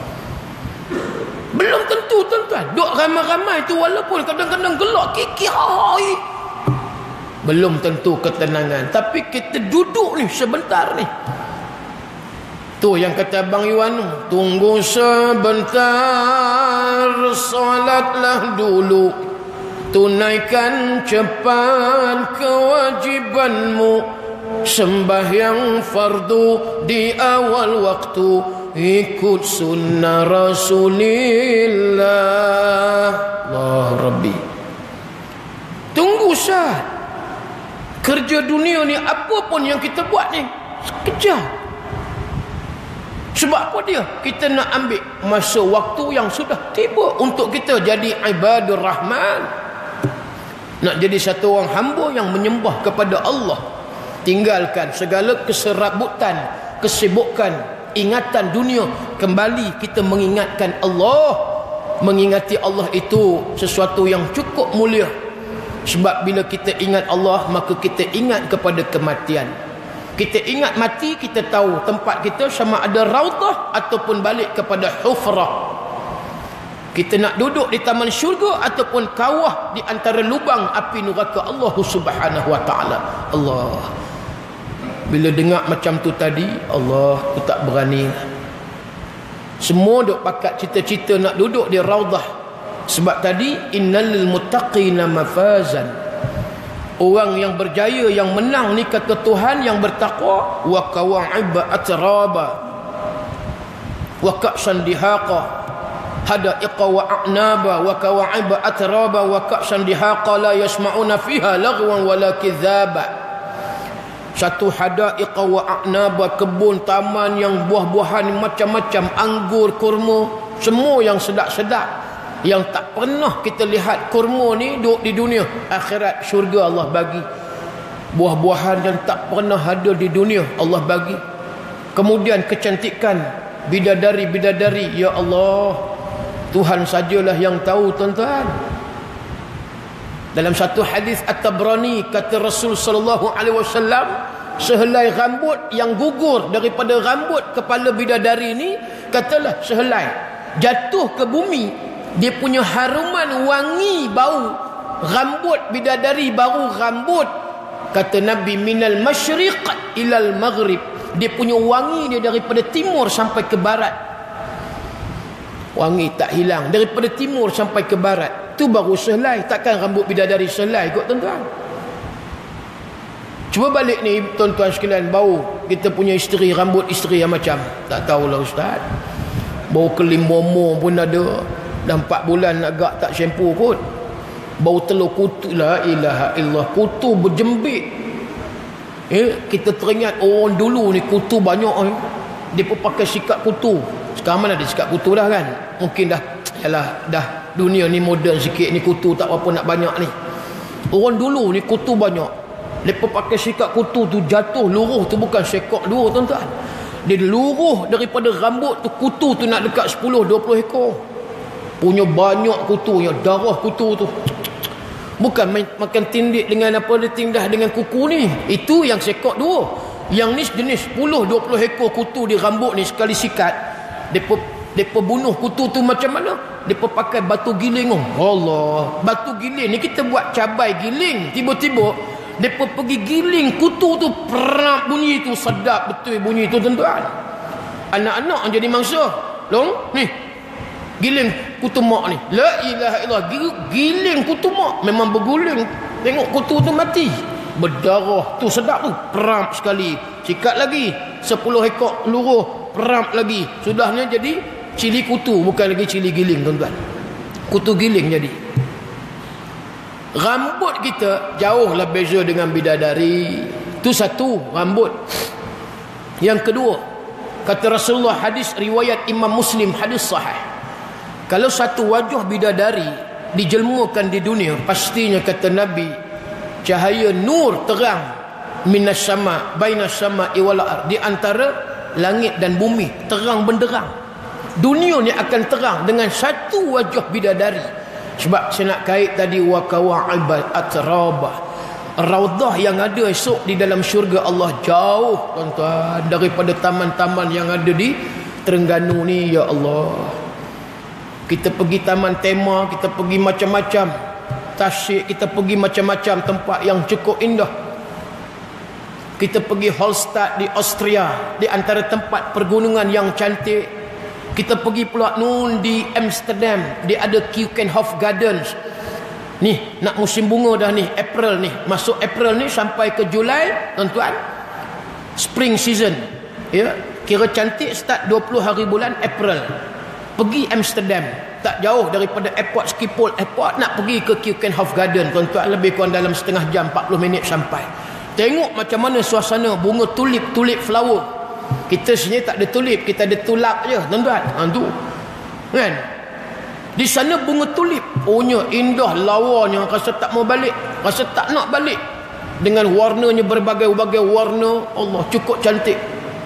Belum tentu tuan-tuan. Duk ramai-ramai tu walaupun kadang-kadang gelak kiki hai. Belum tentu ketenangan. Tapi kita duduk ni sebentar ni. Tu yang kata Abang Iwan, tunggu sebentar, solatlah dulu. Tunaikan cepat kewajibanmu, sembahyang fardu di awal waktu, ikut sunnah Rasulillah. Allah Rabbi. Tunggu sah. Kerja dunia ni apa pun yang kita buat ni sekejap. Sebab apa dia? Kita nak ambil masa waktu yang sudah tiba untuk kita jadi ibadur rahman. Nak jadi satu orang hamba yang menyembah kepada Allah. Tinggalkan segala keserabutan, kesibukan, ingatan dunia. Kembali kita mengingatkan Allah. Mengingati Allah itu sesuatu yang cukup mulia. Sebab bila kita ingat Allah, maka kita ingat kepada kematian. Kita ingat mati, kita tahu tempat kita sama ada raudhah ataupun balik kepada hufrah. Kita nak duduk di taman syurga ataupun kawah di antara lubang api neraka Allah Subhanahu wa taala. Allah. Bila dengar macam tu tadi, Allah tu tak berani. Semua duk pakat cita-cita nak duduk di raudhah. Sebab tadi innal muttaqina mafazan. Orang yang berjaya, yang menang ni kata Tuhan, yang bertakwa, wa kawa'iba atraba wa ka'san dihaqa. Hadaiqa wa a'naba wa kawa'iba atraba wa ka'san dihaqa la yasma'una fiha lagwan wala kidzaba. Satu hadaiqa wa a'naba, kebun taman yang buah-buahan macam-macam, anggur, kurma, semua yang sedap-sedap, yang tak pernah kita lihat kurma ni duduk di dunia. Akhirat syurga Allah bagi. buah-buahan yang tak pernah ada di dunia Allah bagi. Kemudian kecantikan bidadari-bidadari, ya Allah, Tuhan sajalah yang tahu tuan-tuan. Dalam satu hadis At-Tabrani kata Rasul sallallahu alaihi wasallam, sehelai rambut yang gugur daripada rambut kepala bidadari ini, katalah sehelai jatuh ke bumi, dia punya haruman wangi bau rambut bidadari, bau rambut, kata Nabi, minal masyriq ilal maghrib, dia punya wangi dia daripada timur sampai ke barat. Wangi tak hilang daripada timur sampai ke barat. Tu baru sehelai. Takkan rambut bidadari sehelai kot tuan-tuan. Cuba balik ni tuan-tuan sekalian, bau kita punya isteri, rambut isteri yang macam, tak tahulah ustaz, bau kelim bomo pun ada, dah empat bulan agak tak shampoo kot. Bau telur kutu, la ilaha illallah, kutu berjembik. Eh, kita teringat orang dulu ni kutu banyak eh. Dia pun pakai sikat kutu. Sekarang mana ada sikat kutu dah kan? Mungkin dah, yalah, dah dunia ni moden sikit ni, kutu tak apa nak banyak ni. Orang dulu ni kutu banyak. Mereka pakai sikat kutu tu jatuh luruh tu, bukan sekok dua tuan-tuan. Dia luruh daripada rambut tu, kutu tu nak dekat sepuluh dua puluh ekor. Punya banyak kutunya, darah kutu tu. Bukan main, makan tindik dengan apa, dia tindah dengan kuku ni. Itu yang sekok dua. Yang ni jenis sepuluh dua puluh ekor kutu di rambut ni sekali sikat. Depa depa bunuh kutu tu macam mana? Depa pakai batu giling. Allah, batu giling ni kita buat cabai giling, tiba-tiba depa pergi giling kutu tu, perap bunyi tu, sedap betul bunyi tu tuan-tuan. Anak-anak jadi mangsa. Long ni giling kutu mak ni, la ilaha illallah, giling kutu mak, memang berguling. Tengok kutu tu mati, berdarah tu, sedap tu, perap sekali, sikat lagi sepuluh ekor luruh, perap lagi, sudahnya jadi cili kutu, bukan lagi cili giling tuan-tuan, kutu giling jadi. Rambut kita jauhlah beza dengan bidadari. Tu satu, rambut. Yang kedua, kata Rasulullah, hadis riwayat Imam Muslim, hadis sahih, kalau satu wajah bidadari dijelmakan di dunia, pastinya kata Nabi, cahaya nur terang minas sama, bainas sama wal ard, di antara langit dan bumi, terang benderang. Dunia ni akan terang dengan satu wajah bidadari. Sebab saya nak kait tadi, wa kawa'ib atrabah, raudah yang ada esok di dalam syurga Allah jauh tuan-tuan daripada taman-taman yang ada di Terengganu ni, ya Allah. Kita pergi taman tema, kita pergi macam-macam Tasik, kita pergi macam-macam tempat yang cukup indah. Kita pergi Hallstatt di Austria, di antara tempat pergunungan yang cantik. Kita pergi pula nun di Amsterdam, dia ada Keukenhof Gardens. Ni nak musim bunga dah ni, April ni, masuk April ni sampai ke Julai tuan-tuan, spring season ya, kira cantik start dua puluh hari bulan April. Pergi Amsterdam, tak jauh daripada airport Schiphol airport, nak pergi ke Keukenhof Garden tuan-tuan, lebih kurang dalam setengah jam, empat puluh minit sampai. Tengok macam mana suasana bunga tulip, tulip flower. Kita sini tak ada tulip, kita ada tulap je tuan-tuan. Ha, tu kan, di sana bunga tulip, ohnya indah lawanya, rasa tak mau balik, rasa tak nak balik, dengan warnanya berbagai-bagai warna, Allah, cukup cantik.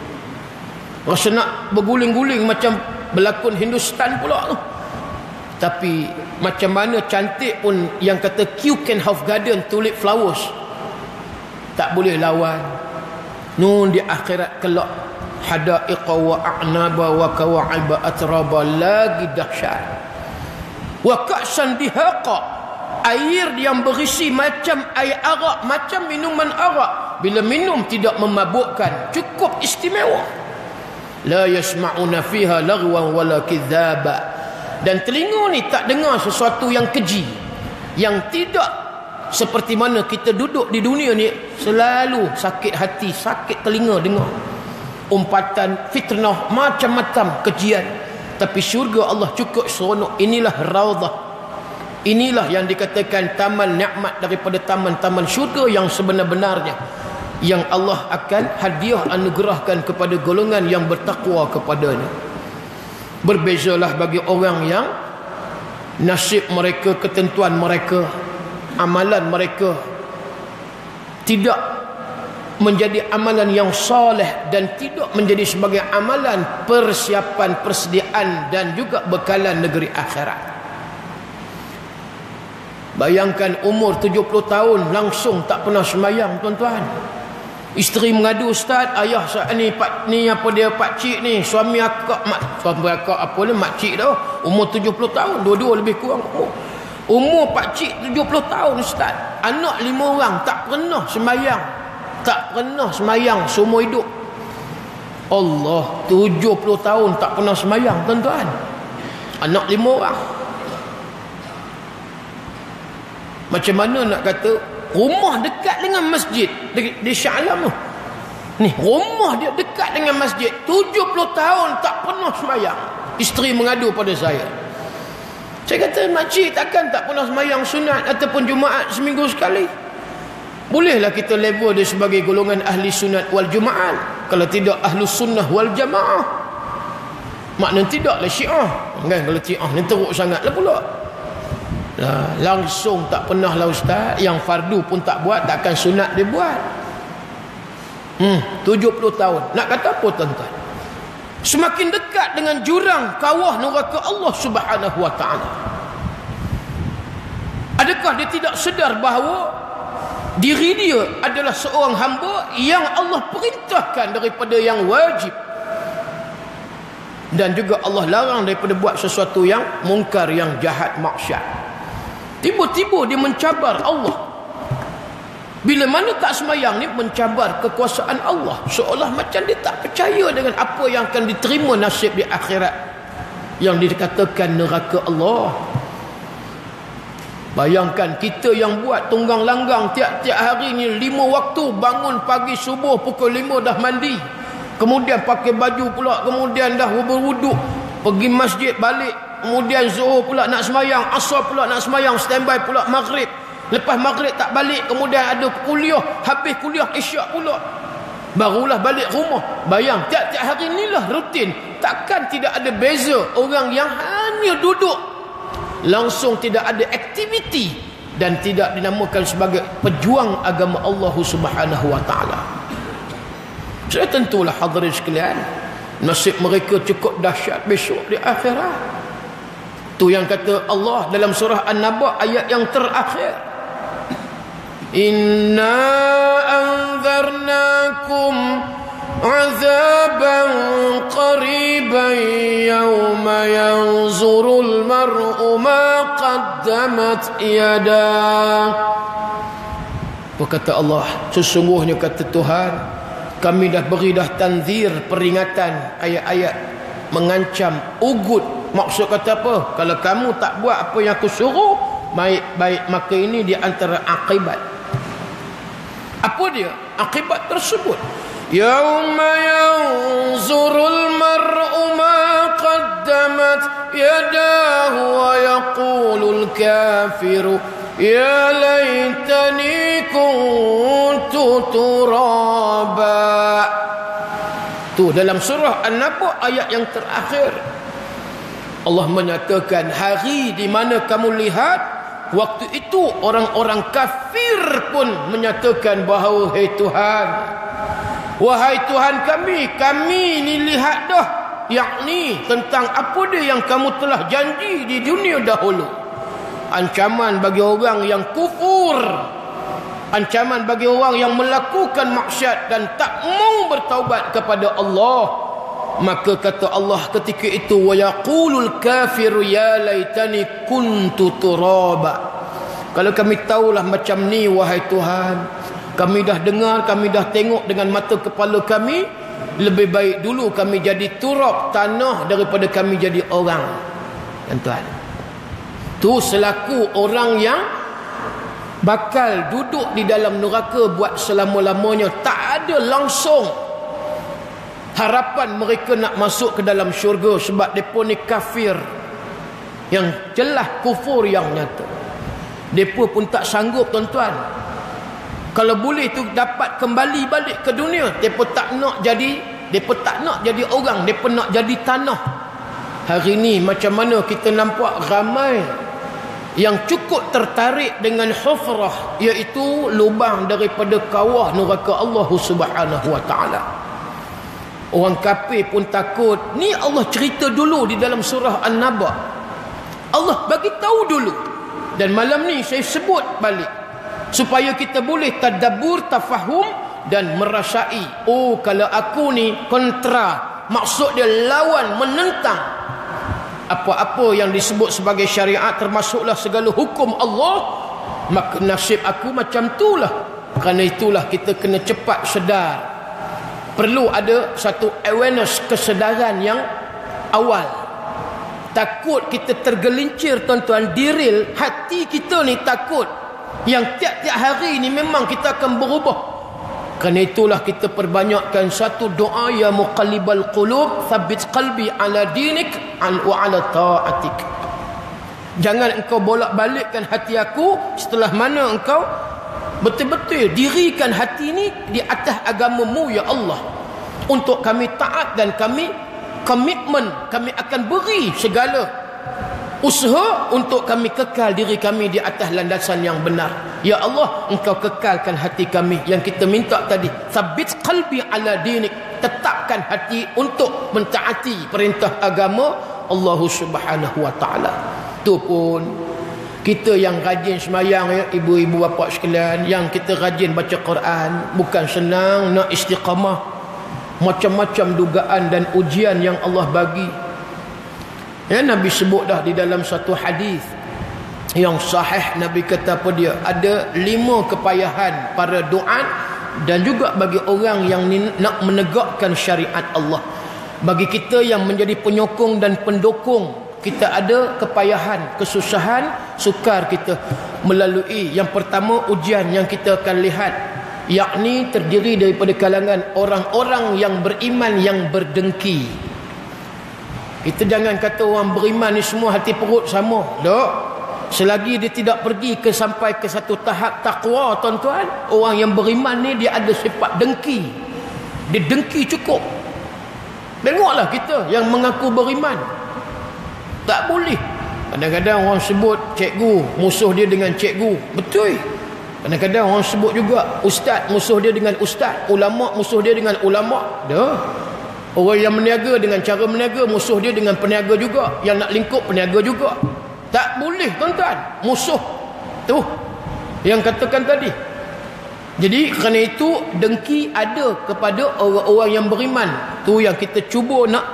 Rasa nak berguling-guling macam berlakon Hindustan pula tu. Tapi macam mana cantik pun yang kata Keukenhof Garden tulip flowers, tak boleh lawan. Nun di akhirat kelak, hadaiqa wa a'naba wa kawa'iba atraba, lagi dahsyat. Wa ka'san dihaqa, air yang berisi macam air arak, macam minuman arak, bila minum tidak memabukkan, cukup istimewa. La yasma'una fiha lagwan wala kidzaba, dan telinga ni tak dengar sesuatu yang keji, yang tidak seperti mana kita duduk di dunia ni selalu sakit hati, sakit telinga dengar umpatan, fitnah, macam-macam kejian. Tapi syurga Allah cukup seronok. Inilah raudhah, inilah yang dikatakan taman nikmat daripada taman-taman syurga yang sebenar-benarnya, yang Allah akan hadiah anugerahkan kepada golongan yang bertakwa kepadanya. Berbezalah bagi orang yang nasib mereka, ketentuan mereka, amalan mereka tidak menjadi amalan yang soleh dan tidak menjadi sebagai amalan persiapan, persediaan dan juga bekalan negeri akhirat. Bayangkan umur tujuh puluh tahun langsung tak pernah sembahyang, tuan-tuan. Isteri mengadu, ustaz, ayah saya ni pak ni apa dia pak cik ni, suami akak mak suami akak apa ni mak cik dah umur tujuh puluh tahun, dua-dua lebih kurang umur. Umur pak cik tujuh puluh tahun, ustaz. Anak lima orang tak pernah sembahyang. Tak pernah sembahyang seumur hidup. Allah, tujuh puluh tahun tak pernah sembahyang, tuan-tuan. Anak lima orang. Macam mana nak kata rumah dekat dengan masjid di, di Shah Alam tu. Ni, rumah dia dekat dengan masjid. tujuh puluh tahun tak pernah sembahyang. Isteri mengadu pada saya. Saya kata, makcik takkan tak pernah sembahyang sunat ataupun Jumaat seminggu sekali? Bolehlah kita label dia sebagai golongan ahli sunat wal Jumaat. Kalau tidak ahli sunnah wal jamaah. Maknanya tidaklah syiah. Kan kalau syiah ni teruk sangatlah pula. Nah, langsung tak pernah lah ustaz. Yang fardu pun tak buat, takkan sunat dia buat. Hmm, tujuh puluh tahun. Nak kata apa tuan-tuan? Semakin dekat dengan jurang kawah neraka Allah Subhanahu wa taala. Adakah dia tidak sedar bahawa diri dia adalah seorang hamba yang Allah perintahkan daripada yang wajib, dan juga Allah larang daripada buat sesuatu yang mungkar, yang jahat, maksiat. Tiba-tiba dia mencabar Allah. Bila mana tak sembahyang ni mencabar kekuasaan Allah, seolah macam dia tak percaya dengan apa yang akan diterima nasib di akhirat yang dikatakan neraka Allah. Bayangkan kita yang buat tunggang langgang tiap-tiap hari ni lima waktu, bangun pagi subuh pukul lima dah mandi, kemudian pakai baju pula, kemudian dah berwuduk, pergi masjid balik, kemudian zuhur pula nak sembahyang, asar pula nak sembahyang, standby pula maghrib, lepas maghrib tak balik, kemudian ada kuliah, habis kuliah isyak pula, barulah balik rumah. Bayang, tiap-tiap hari inilah rutin. Takkan tidak ada beza orang yang hanya duduk, langsung tidak ada aktiviti, dan tidak dinamakan sebagai pejuang agama Allah Subhanahu wa taala. Saya tentulah hadirin sekalian, nasib mereka cukup dahsyat besok di akhirat. Tu yang kata Allah dalam surah An-Naba ayat yang terakhir, inna anzarnakum azaban qariban yawma yanzurul mar'u ma qaddamat yadah. Berkata Allah, sesungguhnya kata Tuhan, kami dah beri dah tanzir, peringatan, ayat-ayat mengancam, ugut. Maksud kata apa? Kalau kamu tak buat apa yang aku suruh, baik-baik, maka ini di antara akibat. Apa dia akibat tersebut? Yauma yanzurul mar'u ma qaddamat yadahu wa yaqulul kafiru ya laitani kuntu turaba. Tu dalam surah An-Naba ayat yang terakhir, Allah menyatakan hari di mana kamu lihat, waktu itu orang-orang kafir pun menyatakan bahawa, hai Tuhan, wahai Tuhan kami, kami ni lihat dah, yakni tentang apa dia yang kamu telah janji di dunia dahulu. Ancaman bagi orang yang kufur, ancaman bagi orang yang melakukan maksiat dan tak mau bertaubat kepada Allah. Maka kata Allah ketika itu, wa yaqulul kafiru ya laitani kuntu turaba. Kalau kami tahulah macam ni wahai Tuhan, kami dah dengar, kami dah tengok dengan mata kepala kami, lebih baik dulu kami jadi turab, tanah, daripada kami jadi orang. Tuan-tuan, tu selaku orang yang bakal duduk di dalam neraka buat selama-lamanya. Tak ada langsung harapan mereka nak masuk ke dalam syurga, sebab mereka ni kafir yang jelas, kufur yang nyata. Mereka pun tak sanggup, tuan-tuan. Kalau boleh tu dapat kembali balik ke dunia, mereka tak nak jadi, mereka tak nak jadi orang, mereka nak jadi tanah. Hari ni macam mana kita nampak ramai yang cukup tertarik dengan hufrah, iaitu lubang daripada kawah neraka Allah Subhanahu wa taala. Orang kafir pun takut. Ni Allah cerita dulu di dalam surah An-Naba. Allah bagi tahu dulu. Dan malam ni saya sebut balik supaya kita boleh tadabbur, tafahum dan merasai. Oh, kalau aku ni kontra, maksud dia lawan, menentang apa-apa yang disebut sebagai syariat, termasuklah segala hukum Allah, maka nasib aku macam itulah. Kerana itulah kita kena cepat sedar. Perlu ada satu awareness, kesedaran yang awal. Takut kita tergelincir, tuan-tuan, diril hati kita ni takut. Yang tiap-tiap hari ni memang kita akan berubah. Kerana itulah kita perbanyakkan satu doa, ya muqallibal qulub thabbit qalbi ala dinik wa ala ta'atik. Jangan engkau bolak-balikkan hati aku, setelah mana engkau betul-betul dirikan hati ini di atas agamamu ya Allah, untuk kami taat dan kami komitmen, kami akan beri segala usaha untuk kami kekal diri kami di atas landasan yang benar. Ya Allah, engkau kekalkan hati kami. Yang kita minta tadi, tsabbit qalbi ala dinik, tetapkan hati untuk mentaati perintah agama Allah Subhanahu wa taala. Tu pun kita yang rajin semayang ya, ibu-ibu bapa sekalian, yang kita rajin baca Quran, bukan senang nak istiqamah. Macam-macam dugaan dan ujian yang Allah bagi. Ya, Nabi sebut dah di dalam satu hadis yang sahih, Nabi kata apa dia? Ada lima kepayahan para duat dan juga bagi orang yang nak menegakkan syariat Allah. Bagi kita yang menjadi penyokong dan pendukung, kita ada kepayahan, kesusahan, sukar kita melalui. Yang pertama, ujian yang kita akan lihat, yakni terdiri daripada kalangan orang-orang yang beriman yang berdengki. Kita jangan kata orang beriman ni semua hati perut sama. Tak. Selagi dia tidak pergi ke sampai ke satu tahap takwa, tuan-tuan, orang yang beriman ni dia ada sifat dengki. Dia dengki cukup. Tengoklah kita yang mengaku beriman. Tak boleh. Kadang-kadang orang sebut cikgu, musuh dia dengan cikgu. Betul. Kadang-kadang orang sebut juga ustaz, musuh dia dengan ustaz. Ulama, musuh dia dengan ulama. Dah. Orang yang meniaga dengan cara meniaga, musuh dia dengan peniaga juga. Yang nak lingkup, peniaga juga. Tak boleh, tuan-tuan. Musuh. Tu yang katakan tadi. Jadi kerana itu dengki ada kepada orang-orang yang beriman. Tu yang kita cuba nak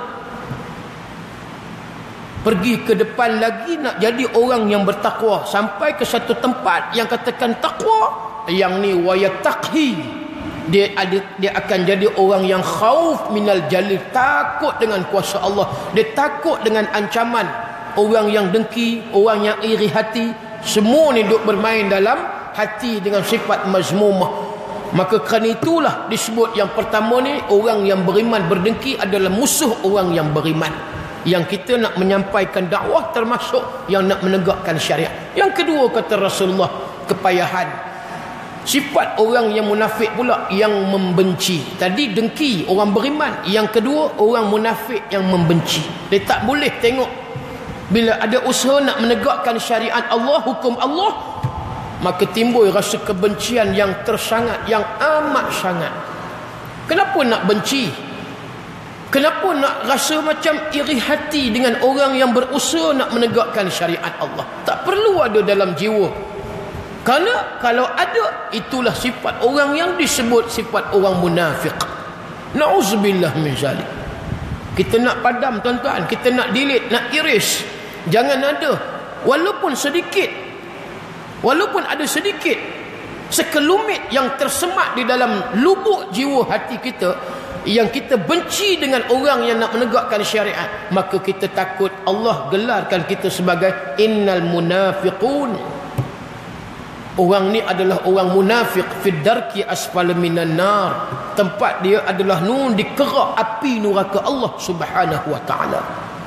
pergi ke depan lagi, nak jadi orang yang bertakwa. Sampai ke satu tempat yang katakan takwa, yang ni wayataqhi, dia ada, dia akan jadi orang yang khauf minal jalil, takut dengan kuasa Allah, dia takut dengan ancaman. Orang yang dengki, orang yang iri hati, semua ni duk bermain dalam hati dengan sifat mazmumah. Maka kerana itulah disebut yang pertama ni, orang yang beriman berdengki adalah musuh orang yang beriman. Yang kita nak menyampaikan dakwah, termasuk yang nak menegakkan syariat. Yang kedua, kata Rasulullah, kepayahan, sifat orang yang munafik pula, yang membenci. Tadi dengki orang beriman, yang kedua orang munafik yang membenci. Dia tak boleh tengok bila ada usaha nak menegakkan syariat Allah, hukum Allah, maka timbul rasa kebencian yang tersangat, yang amat sangat. Kenapa nak benci? Kenapa nak rasa macam iri hati dengan orang yang berusaha nak menegakkan syariat Allah? Tak perlu ada dalam jiwa. Kerana kalau ada, itulah sifat orang yang disebut sifat orang munafik. Na'udzubillah min zalik. Kita nak padam, tuan-tuan, kita nak delete, nak iris. Jangan ada, walaupun sedikit, walaupun ada sedikit sekelumit yang tersemat di dalam lubuk jiwa hati kita, yang kita benci dengan orang yang nak menegakkan syariat, maka kita takut Allah gelarkan kita sebagai innal munafiqun. Orang ni adalah orang munafik, fid darki asfala minan nar, tempat dia adalah nun di kerak api neraka Allah Subhanahu wa taala.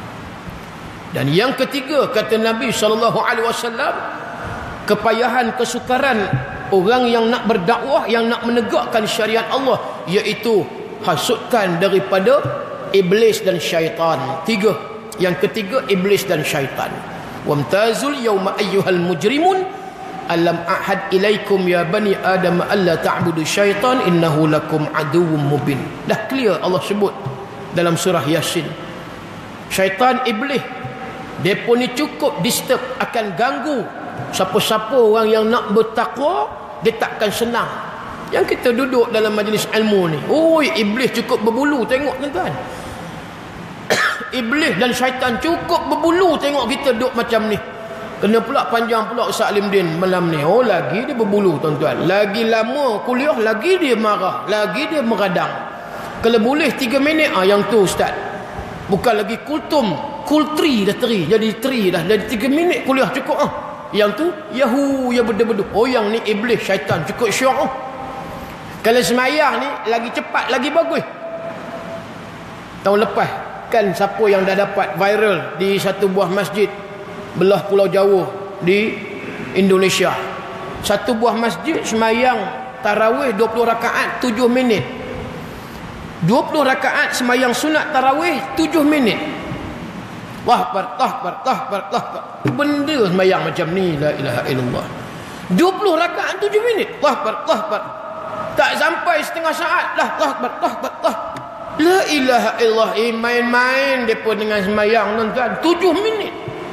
Dan yang ketiga, kata Nabi sallallahu alaihi wasallam, kepayahan, kesukaran orang yang nak berdakwah, yang nak menegakkan syariat Allah, iaitu hasutan daripada iblis dan syaitan. Tiga. Yang ketiga, iblis dan syaitan. wamtazul yawma ayyuhal mujrimun alam ahad ilaikum ya bani adam alla ta'budu syaitan innahu lakum aduwwum mubin. Dah clear Allah sebut dalam surah Yasin. Syaitan, iblis, depa ni cukup disturb, akan ganggu siapa-siapa orang yang nak bertakwa, dia takkan senang. Yang kita duduk dalam majlis ilmu ni, oi, iblis cukup berbulu tengok tuan-tuan. Iblis dan syaitan cukup berbulu tengok kita duduk macam ni. Kena pula panjang pula Ustaz Alimdin malam ni. Oh, lagi dia berbulu tuan-tuan. Lagi lama kuliah, lagi dia marah, lagi dia meradang. Kalau boleh tiga minit, ah yang tu Ustaz. Bukan lagi kultum, kultri dah teri, jadi teri dah. Jadi tiga minit kuliah cukup ah. Yang tu yahu ya bedu-bedu. Oh, yang ni iblis syaitan cukup syok. Oh. Kalau semayang ni lagi cepat, lagi bagus. Tahun lepas kan siapa yang dah dapat viral di satu buah masjid belah Pulau Jawa di Indonesia. Satu buah masjid semayang tarawih dua puluh rakaat tujuh minit. dua puluh rakaat semayang sunat tarawih tujuh minit. Wah, partah, partah, partah. Benda semayang macam ni, la ilaha illallah. dua puluh rakaat tujuh minit. Wah, partah, partah. Tak sampai setengah saat dah, wah, partah, partah. La ilaha illallah. Eh, main-main depa dengan semayang tuan-tuan tujuh minit.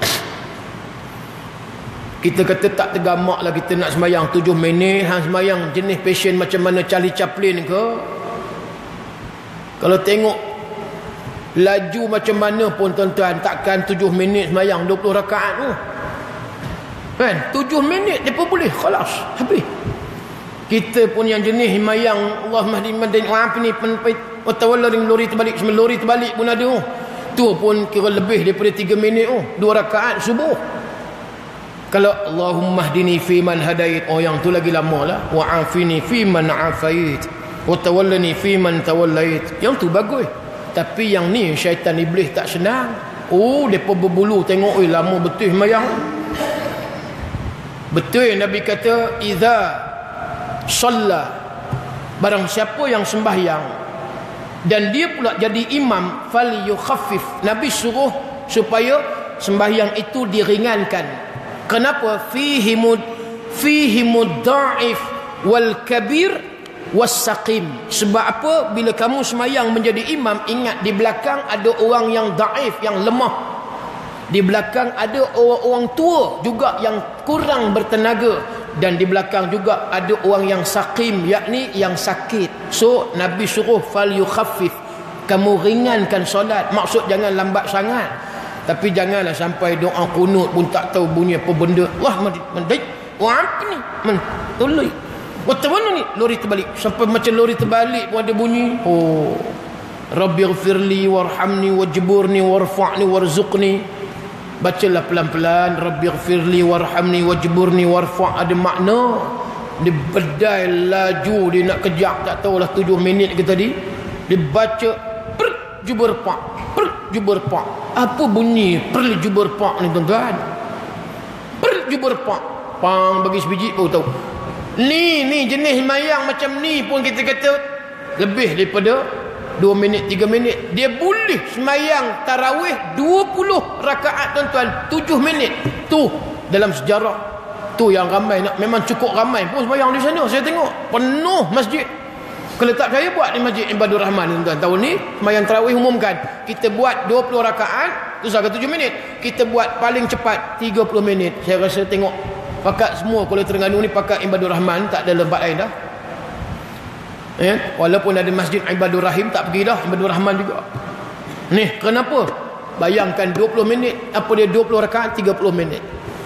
Kita kata tak tergamak lah kita nak semayang tujuh minit. Hang semayang jenis passion macam mana Charlie Chaplin ke? Kalau tengok laju macam mana pun tuan-tuan, takkan tujuh minit semayang dua puluh rakaat tu. Kan? tujuh minit dia pun boleh. Khalas. Habis. Kita pun yang jenis semayang Allah mahdi madin apa ni watawallaring lori terbalik semua lori terbalik pun ada oh. Tu pun kira lebih daripada tiga minit oh. Dua rakaat subuh. Kalau Allahumma hdini fi man hadait, oh yang tu lagi lama lah. Wa afini fi man afait, wa tawallani fi man tawallait. Yang tu bagus. Tapi yang ni syaitan iblis tak senang. Oh, depa berbulu tengok, oi lama betul sembahyang. Betul Nabi kata iza shalla, barang siapa yang sembahyang dan dia pula jadi imam, fal yukhaffif. Nabi suruh supaya sembahyang itu diringankan. Kenapa? Fihi mud fihi mudda'if wal kabir was saqim. Sebab apa? Bila kamu semayang menjadi imam, ingat di belakang ada orang yang daif, yang lemah. Di belakang ada orang-orang tua juga yang kurang bertenaga, dan di belakang juga ada orang yang saqim, yakni yang sakit. So Nabi suruh fal yukhaffif, kamu ringankan solat. Maksud jangan lambat sangat. Tapi janganlah sampai doa kunut pun tak tahu bunyi apa benda. Wah, mandai. Wah, apa ni? Man, toloi. Waktu mana ni? Lori terbalik. Sampai macam lori terbalik pun ada bunyi. Oh. Rabbighfirli warhamni wajburni warfa'ni warzuqni. Bacalah pelan-pelan. Rabbighfirli warhamni wajburni warfa'. Ada makna. Dia berdai laju, dia nak kejap tak tahulah tujuh minit ke tadi. Dia baca per jubur pak. Per jubur pak. Apa bunyi perl jubur pak ni tuan-tuan? Perl jubur pak. Pang bagi sebiji pun tahu. Ni ni jenis semayang macam ni pun kita kata lebih daripada dua minit tiga minit. Dia boleh semayang tarawih dua puluh rakaat tuan-tuan tujuh minit. Tu dalam sejarah. Tu yang ramai nak, memang cukup ramai pun semayang di sana. Saya tengok penuh masjid. Kalau tak percaya buat di Masjid Ibadur Rahman tuan-tuan. Tahun ni semayang tarawih umumkan. Kita buat dua puluh rakaat, tu sahaja tujuh minit. Kita buat paling cepat tiga puluh minit. Saya rasa tengok pakat semua kalau Terengganu ni pakat Ibadur Rahman, tak ada lembat lain dah. Ya, walaupun ada Masjid Ibadur Rahim tak pergi dah, Ibadur Rahman juga. Ni kenapa? Bayangkan dua puluh minit, apa dia dua puluh rakaat tiga puluh minit.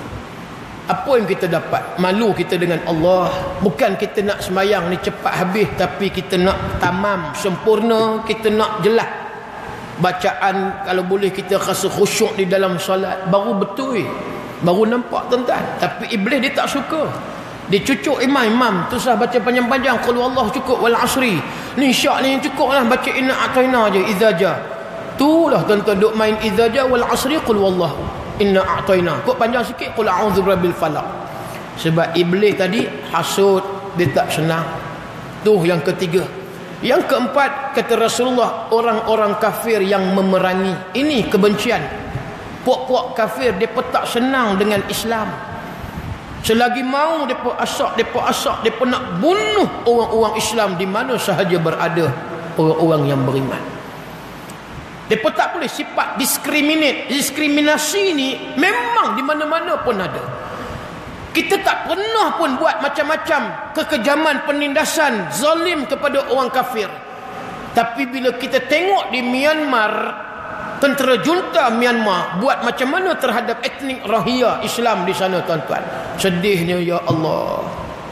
Apa yang kita dapat? Malu kita dengan Allah. Bukan kita nak semayang ni cepat habis, tapi kita nak tamam, sempurna. Kita nak jelas bacaan. Kalau boleh kita rasa khusyuk di dalam solat, baru betul, baru nampak tuan-tuan. Tapi iblis dia tak suka. Dia cucuk imam-imam tu sah baca panjang-panjang qul wallahu cukup wal asri. Ni syak ni cukup lah baca inna a'tayna je idzaja. Itulah tuan-tuan duk main idzaja wal asri qul wallahu inna a'tayna. Kok panjang sikit qul a'udzu birabbil falaq. Sebab iblis tadi hasud, dia tak senang. Tu yang ketiga. Yang keempat, kata Rasulullah, orang-orang kafir yang memerangi. Ini kebencian. Puak-puak kafir mereka tak senang dengan Islam. Selagi mau mereka asak, mereka asak, mereka nak bunuh orang-orang Islam di mana sahaja berada orang-orang yang beriman. Mereka tak boleh sifat diskriminate. Diskriminasi ni memang di mana-mana pun ada. Kita tak pernah pun buat macam-macam kekejaman, penindasan, zalim kepada orang kafir. Tapi bila kita tengok di Myanmar, tentera junta Myanmar buat macam mana terhadap etnik Rohingya Islam di sana, tuan-tuan. Sedihnya, ya Allah.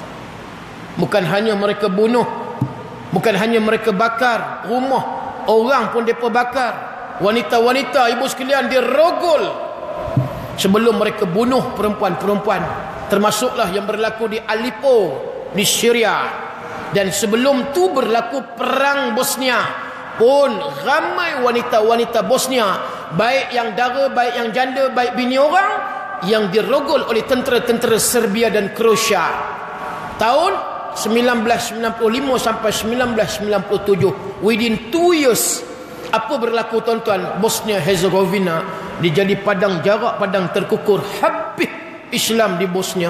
Bukan hanya mereka bunuh, bukan hanya mereka bakar rumah, orang pun mereka bakar. Wanita-wanita, ibu sekalian, dirogol sebelum mereka bunuh perempuan-perempuan. Termasuklah yang berlaku di Aleppo, di Syria. Dan sebelum tu berlaku perang Bosnia. Pun ramai wanita-wanita Bosnia, baik yang dara, baik yang janda, baik bini orang, yang dirogol oleh tentera-tentera Serbia dan Croatia. Tahun sembilan belas sembilan puluh lima sampai sembilan belas sembilan puluh tujuh. Within two years, apa berlaku, tuan-tuan? Bosnia Herzegovina dijadi padang jarak, padang terkukur. Habis Islam di Bosnia.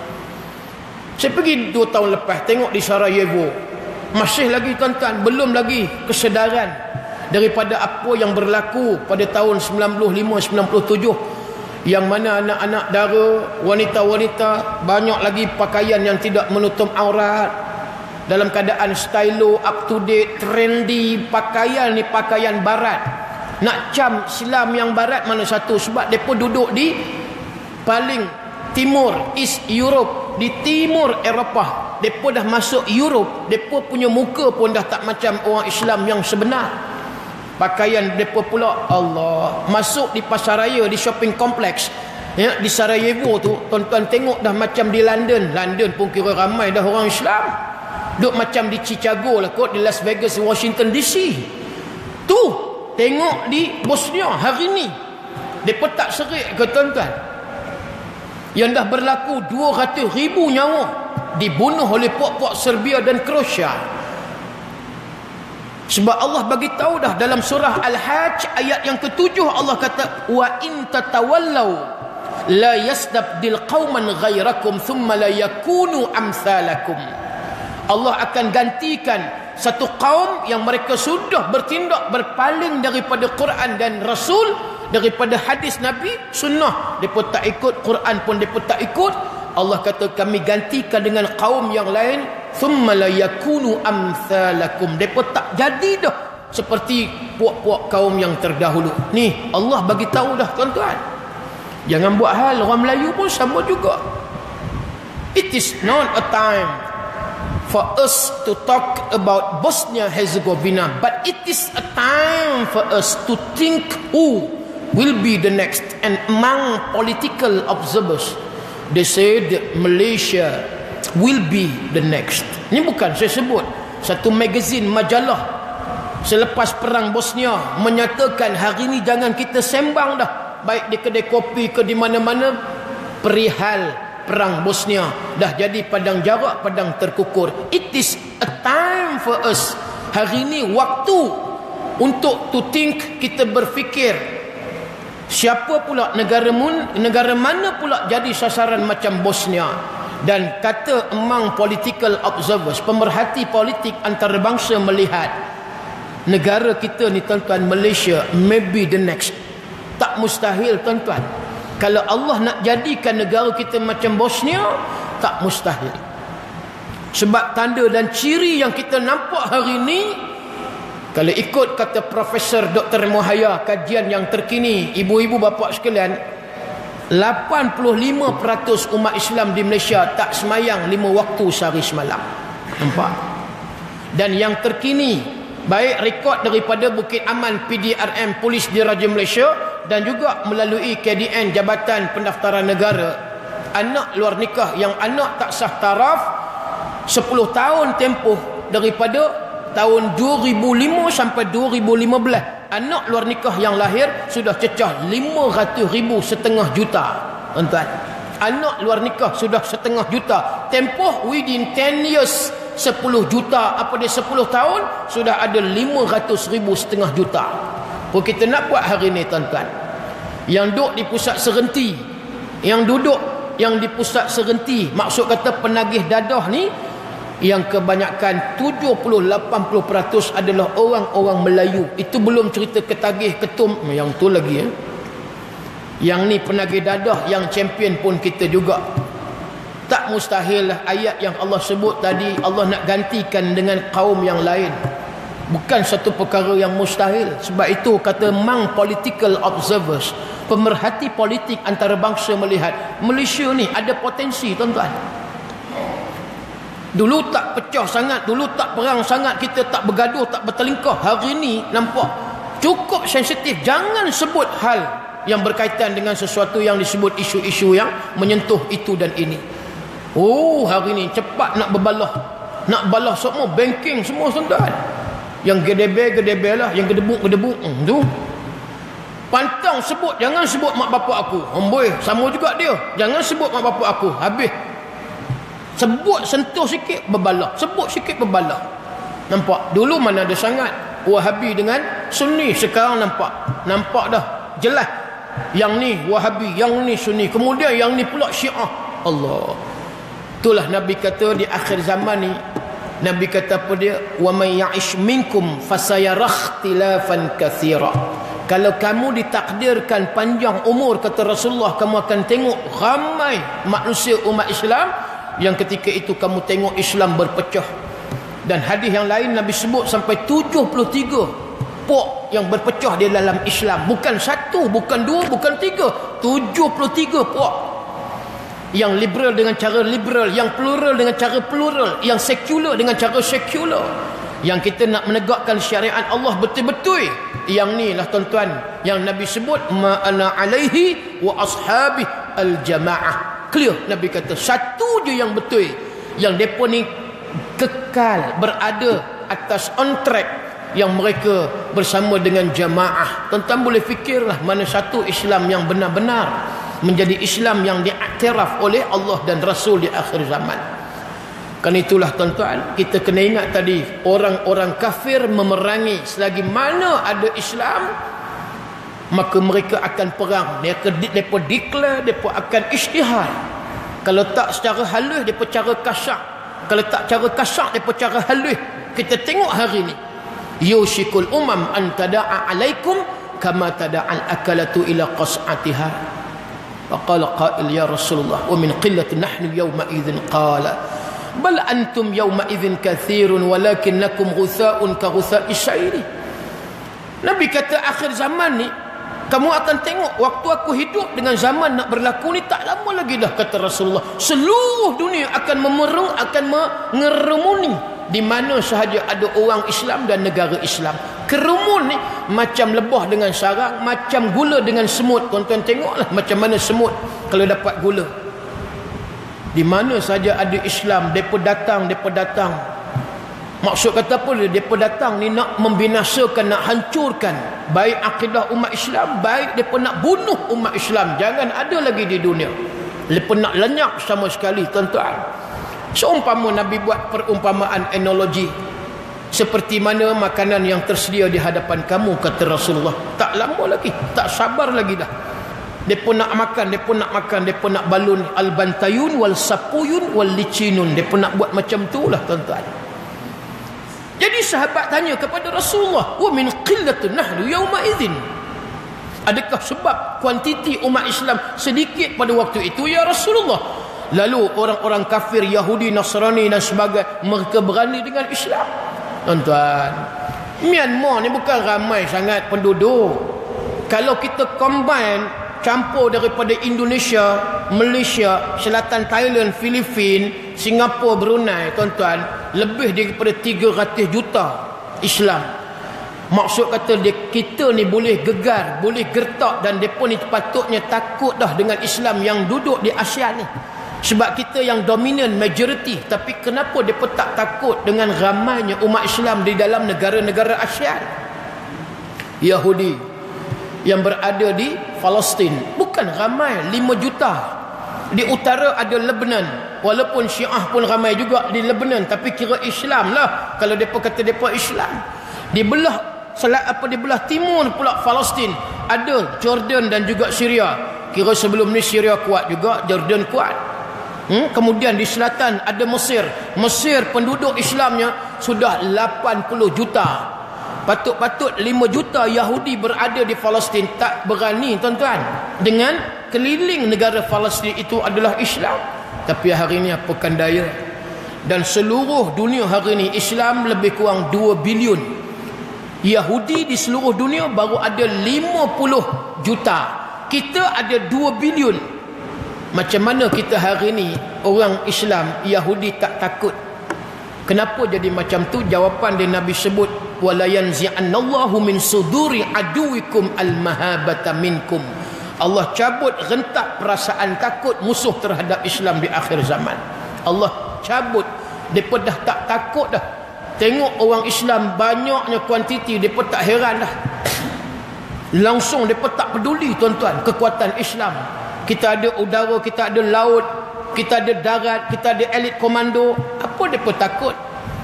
Saya pergi dua tahun lepas tengok di Sarajevo. Masih lagi, tuan-tuan, belum lagi kesedaran daripada apa yang berlaku pada tahun sembilan puluh lima sembilan puluh tujuh, yang mana anak-anak dara, wanita-wanita, banyak lagi pakaian yang tidak menutup aurat, dalam keadaan stylo, up to date, trendy. Pakaian ni pakaian barat. Nak cam Islam yang barat mana satu? Sebab mereka duduk di paling timur, East Europe, di timur Eropah. Mereka dah masuk Europe, mereka punya muka pun dah tak macam orang Islam yang sebenar. Pakaian mereka pula, Allah, masuk di pasaraya, di shopping complex, ya, di Sarajevo tu, tuan-tuan tengok dah macam di London. London pun kira ramai dah orang Islam. Duk macam di Chicago lah kot, di Las Vegas, Washington D C. Tu tengok di Bosnia hari ni, mereka tak serik ke, tuan-tuan? Yang dah berlaku dua ratus ribu nyawa dibunuh oleh puak-puak Serbia dan Croatia. Sebab Allah bagi tahu dah dalam surah Al-Hajj ayat yang ketujuh, Allah kata, wa in tatawallau la yastabdil qauman ghairakum thumma la yakunu amsalakum. Allah akan gantikan satu kaum yang mereka sudah bertindak berpaling daripada Quran dan Rasul, daripada hadis Nabi, sunnah. Mereka tak ikut Quran pun mereka tak ikut. Allah kata kami gantikan dengan kaum yang lain, thumma la yakunu amsalakum. Mereka tak jadi dah seperti puak-puak kaum yang terdahulu. Ni Allah bagi tahu dah, tuan-tuan. Jangan buat hal orang Melayu pun sama juga. It is not a time for us to talk about Bosnia Herzegovina, but it is a time for us to think who will be the next. And among political observers, they say that Malaysia will be the next. Ini bukan saya sebut, satu magazine, majalah selepas perang Bosnia menyatakan hari ini jangan kita sembang dah, baik di kedai kopi ke di mana-mana, perihal perang Bosnia dah jadi padang jarak, padang terkukur. It is a time for us. Hari ini waktu untuk to think, kita berfikir siapa pula negara mun, negara mana pula jadi sasaran macam Bosnia. Dan kata among political observers, pemerhati politik antarabangsa melihat negara kita ni, tuan-tuan, Malaysia maybe the next. Tak mustahil, tuan-tuan. Kalau Allah nak jadikan negara kita macam Bosnia, tak mustahil. Sebab tanda dan ciri yang kita nampak hari ini, kalau ikut kata Profesor Doktor Muhaya, kajian yang terkini, ibu-ibu bapa sekalian, lapan puluh lima peratus umat Islam di Malaysia tak semayang lima waktu sehari semalam. Nampak? Dan yang terkini, baik rekod daripada Bukit Aman P D R M Polis Diraja Malaysia dan juga melalui K D N Jabatan Pendaftaran Negara, anak luar nikah yang anak tak sah taraf sepuluh tahun tempoh daripada tahun dua ribu lima sampai dua ribu lima belas, anak luar nikah yang lahir sudah cecah lima ratus ribu, setengah juta, tuan-tuan. Anak luar nikah sudah setengah juta. Tempoh within ten years, sepuluh juta. Apa dia sepuluh tahun sudah ada lima ratus ribu, setengah juta. Pun kita nak buat hari ni, tuan-tuan. yang duduk di pusat serenti, yang duduk yang di pusat serenti, maksud kata penagih dadah ni yang kebanyakan tujuh puluh lapan puluh peratus adalah orang-orang Melayu. Itu belum cerita ketagih ketum, yang tu lagi ya. Yang ni penagih dadah, yang champion pun kita juga. Tak mustahil lah ayat yang Allah sebut tadi Allah nak gantikan dengan kaum yang lain. Bukan satu perkara yang mustahil. Sebab itu kata mang political observers, pemerhati politik antarabangsa melihat Malaysia ni ada potensi tuan-tuan. Dulu tak pecah sangat, dulu tak perang sangat, kita tak bergaduh, tak bertelingkah. Hari ni nampak cukup sensitif. Jangan sebut hal yang berkaitan dengan sesuatu yang disebut isu-isu yang menyentuh itu dan ini. Oh, hari ni cepat nak berbalah, nak balah semua, banking semua tuan-tuan. Yang gedebe-gedebe lah, yang gedebuk-gedebuk hmm, tu. Pantang sebut, jangan sebut mak bapak aku. Amboi, sama juga dia. Jangan sebut mak bapak aku. Habis. Sebut sentuh sikit berbalah, sebut sikit berbalah. Nampak? Dulu mana ada sangat Wahabi dengan Sunni, sekarang nampak. Nampak dah jelas. Yang ni Wahabi, yang ni Sunni, kemudian yang ni pula Syiah. Allah. Itulah Nabi kata di akhir zaman ni, Nabi kata apa dia? Wa may ya'ish minkum fasayara ikhtilafan katsira. Kalau kamu ditakdirkan panjang umur, kata Rasulullah, kamu akan tengok ramai manusia umat Islam yang ketika itu kamu tengok Islam berpecah. Dan hadis yang lain Nabi sebut sampai tujuh puluh tiga pok yang berpecah di dalam Islam. Bukan satu, bukan dua, bukan tiga, tujuh puluh tiga pok. Yang liberal dengan cara liberal, yang plural dengan cara plural, yang sekular dengan cara sekular. Yang kita nak menegakkan syariat Allah betul-betul, yang ni lah tuan-tuan yang Nabi sebut ma ana alaihi wa ashabi al-jamaah. Clear, Nabi kata satu je yang betul, yang depa ni kekal berada atas on track, yang mereka bersama dengan jamaah. Tuan-tuan boleh fikirlah mana satu Islam yang benar-benar menjadi Islam yang diiktiraf oleh Allah dan Rasul di akhir zaman. Kan itulah tuan-tuan, kita kena ingat tadi, orang-orang kafir memerangi selagi mana ada Islam, maka mereka akan perang. Mereka mereka declare, mereka akan isytihar. Kalau tak secara halus, mereka cara kasar. Kalau tak cara kasar, mereka cara halus. Kita tengok hari ni, yushikul umam an tada'a alaikum kama tada'al akalatu ila qas'atiha. Faqala qail ya Rasulullah wa min qillati nahnu yawma idzin qala bal antum yawma idzin katsirun walakinnakum ghutha'un ka ghutha'is syairi. Nabi kata akhir zaman ni kamu akan tengok, waktu aku hidup dengan zaman nak berlaku ni tak lama lagi dah, kata Rasulullah. Seluruh dunia akan memerung, akan mengerumuni di mana sahaja ada orang Islam dan negara Islam. Kerumun ni macam lebah dengan sarang, macam gula dengan semut. Tuan-tuan tengoklah macam mana semut kalau dapat gula. Di mana saja ada Islam, mereka datang, mereka datang. Maksud kata apa dia? Mereka datang ni nak membinasakan, nak hancurkan baik akidah umat Islam, baik mereka nak bunuh umat Islam. Jangan ada lagi di dunia. Mereka nak lenyap sama sekali, tuan-tuan. Seumpama Nabi buat perumpamaan analogi, seperti mana makanan yang tersedia di hadapan kamu, kata Rasulullah. Tak lama lagi, tak sabar lagi dah. Mereka nak makan, mereka nak makan, mereka nak balun al-bantayun wal sapuyun wal licinun. Mereka nak buat macam tu lah, tuan-tuan. Jadi sahabat tanya kepada Rasulullah, wa min qillatun nahnu yawma idzin. Adakah sebab kuantiti umat Islam sedikit pada waktu itu ya Rasulullah? Lalu orang-orang kafir, Yahudi, Nasrani dan sebagainya, mereka berani dengan Islam. Tuan-tuan, Myanmar ni bukan ramai sangat penduduk. Kalau kita combine, campur daripada Indonesia, Malaysia, Selatan Thailand, Filipina, Singapura, Brunei, tuan-tuan, lebih daripada tiga ratus juta Islam. Maksud kata dia, kita ni boleh gegar, boleh gertak, dan mereka ni patutnya takut dah dengan Islam yang duduk di ASEAN ni. Sebab kita yang dominan majoriti. Tapi kenapa mereka tak takut dengan ramainya umat Islam di dalam negara-negara ASEAN? Yahudi yang berada di Palestin bukan ramai, lima juta. Di utara ada Lebanon, walaupun Syiah pun ramai juga di Lebanon, tapi kira Islam lah kalau mereka kata mereka Islam. Di belah salat apa di belah timur pula Palestin ada Jordan dan juga Syria. Kira sebelum ni Syria kuat juga, Jordan kuat. Hmm? Kemudian di selatan ada Mesir. Mesir penduduk Islamnya sudah lapan puluh juta. Patut-patut lima juta Yahudi berada di Palestin. Tak berani tuan-tuan. Dengan keliling negara Palestin itu adalah Islam. Tapi hari ini apakan daya. Dan seluruh dunia hari ini Islam lebih kurang dua bilion. Yahudi di seluruh dunia baru ada lima puluh juta. Kita ada dua bilion. Macam mana kita hari ini orang Islam, Yahudi tak takut? Kenapa jadi macam tu? Jawapan dia Nabi sebut, wala yanzi'annallahu min suduri aduwikum almahabata minkum. Allah cabut rentak perasaan takut musuh terhadap Islam di akhir zaman. Allah cabut. Depa dah tak takut dah. Tengok orang Islam banyaknya kuantiti, depa tak heran dah. Langsung depa tak peduli tuan-tuan kekuatan Islam. Kita ada udara, kita ada laut, kita ada darat, kita ada elit komando. Apa depa takut?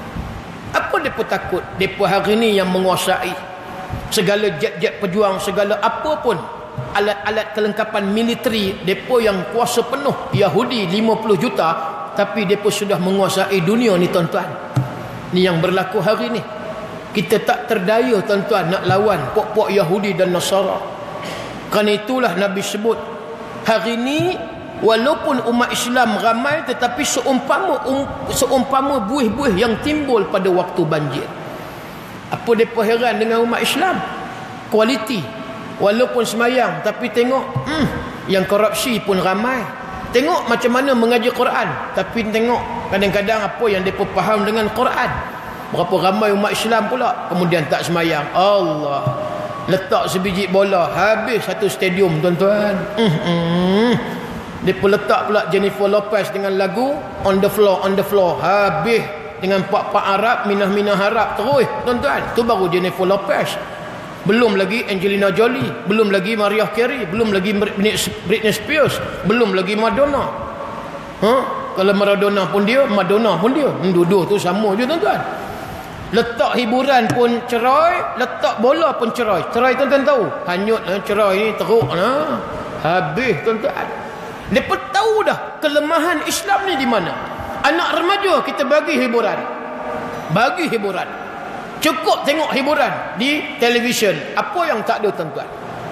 Apa depa takut? Depa hari ni yang menguasai segala jet-jet pejuang, segala apa pun alat-alat kelengkapan militeri, depa yang kuasa penuh. Yahudi lima puluh juta, tapi depa sudah menguasai dunia ni tuan-tuan. Ni yang berlaku hari ni. Kita tak terdaya tuan-tuan nak lawan pok-pok Yahudi dan Nasara. Kerana itulah Nabi sebut, hari ni walaupun umat Islam ramai, tetapi seumpama um, seumpama buih-buih yang timbul pada waktu banjir. Apa depa heran dengan umat Islam? Kualiti. Walaupun semayang, tapi tengok hmm, yang korupsi pun ramai. Tengok macam mana mengaji Quran, tapi tengok kadang-kadang apa yang depa faham dengan Quran. Berapa ramai umat Islam pula kemudian tak semayang. Allah, letak sebiji bola habis satu stadium tuan-tuan. Hmm, hmm. Depa letak pula Jennifer Lopez dengan lagu On the Floor, On the Floor, habis dengan pak-pak Arab, minah-minah Arab terus tuan-tuan. Tu baru Jennifer Lopez. Belum lagi Angelina Jolie, belum lagi Mariah Carey, belum lagi Britney Spears, belum lagi Madonna. Ha? Kalau Maradona pun dia, Madonna pun dia. Dua-dua tu sama je tuan-tuan. Letak hiburan pun cerai, letak bola pun cerai. Cerai tuan-tuan tahu? Hanyut ha? Cerai ni teruk ha? Habis tuan-tuan. Mereka tahu dah kelemahan Islam ni di mana. Anak remaja kita bagi hiburan. Bagi hiburan. Cukup tengok hiburan di televisyen. Apa yang tak ada tuan-tuan?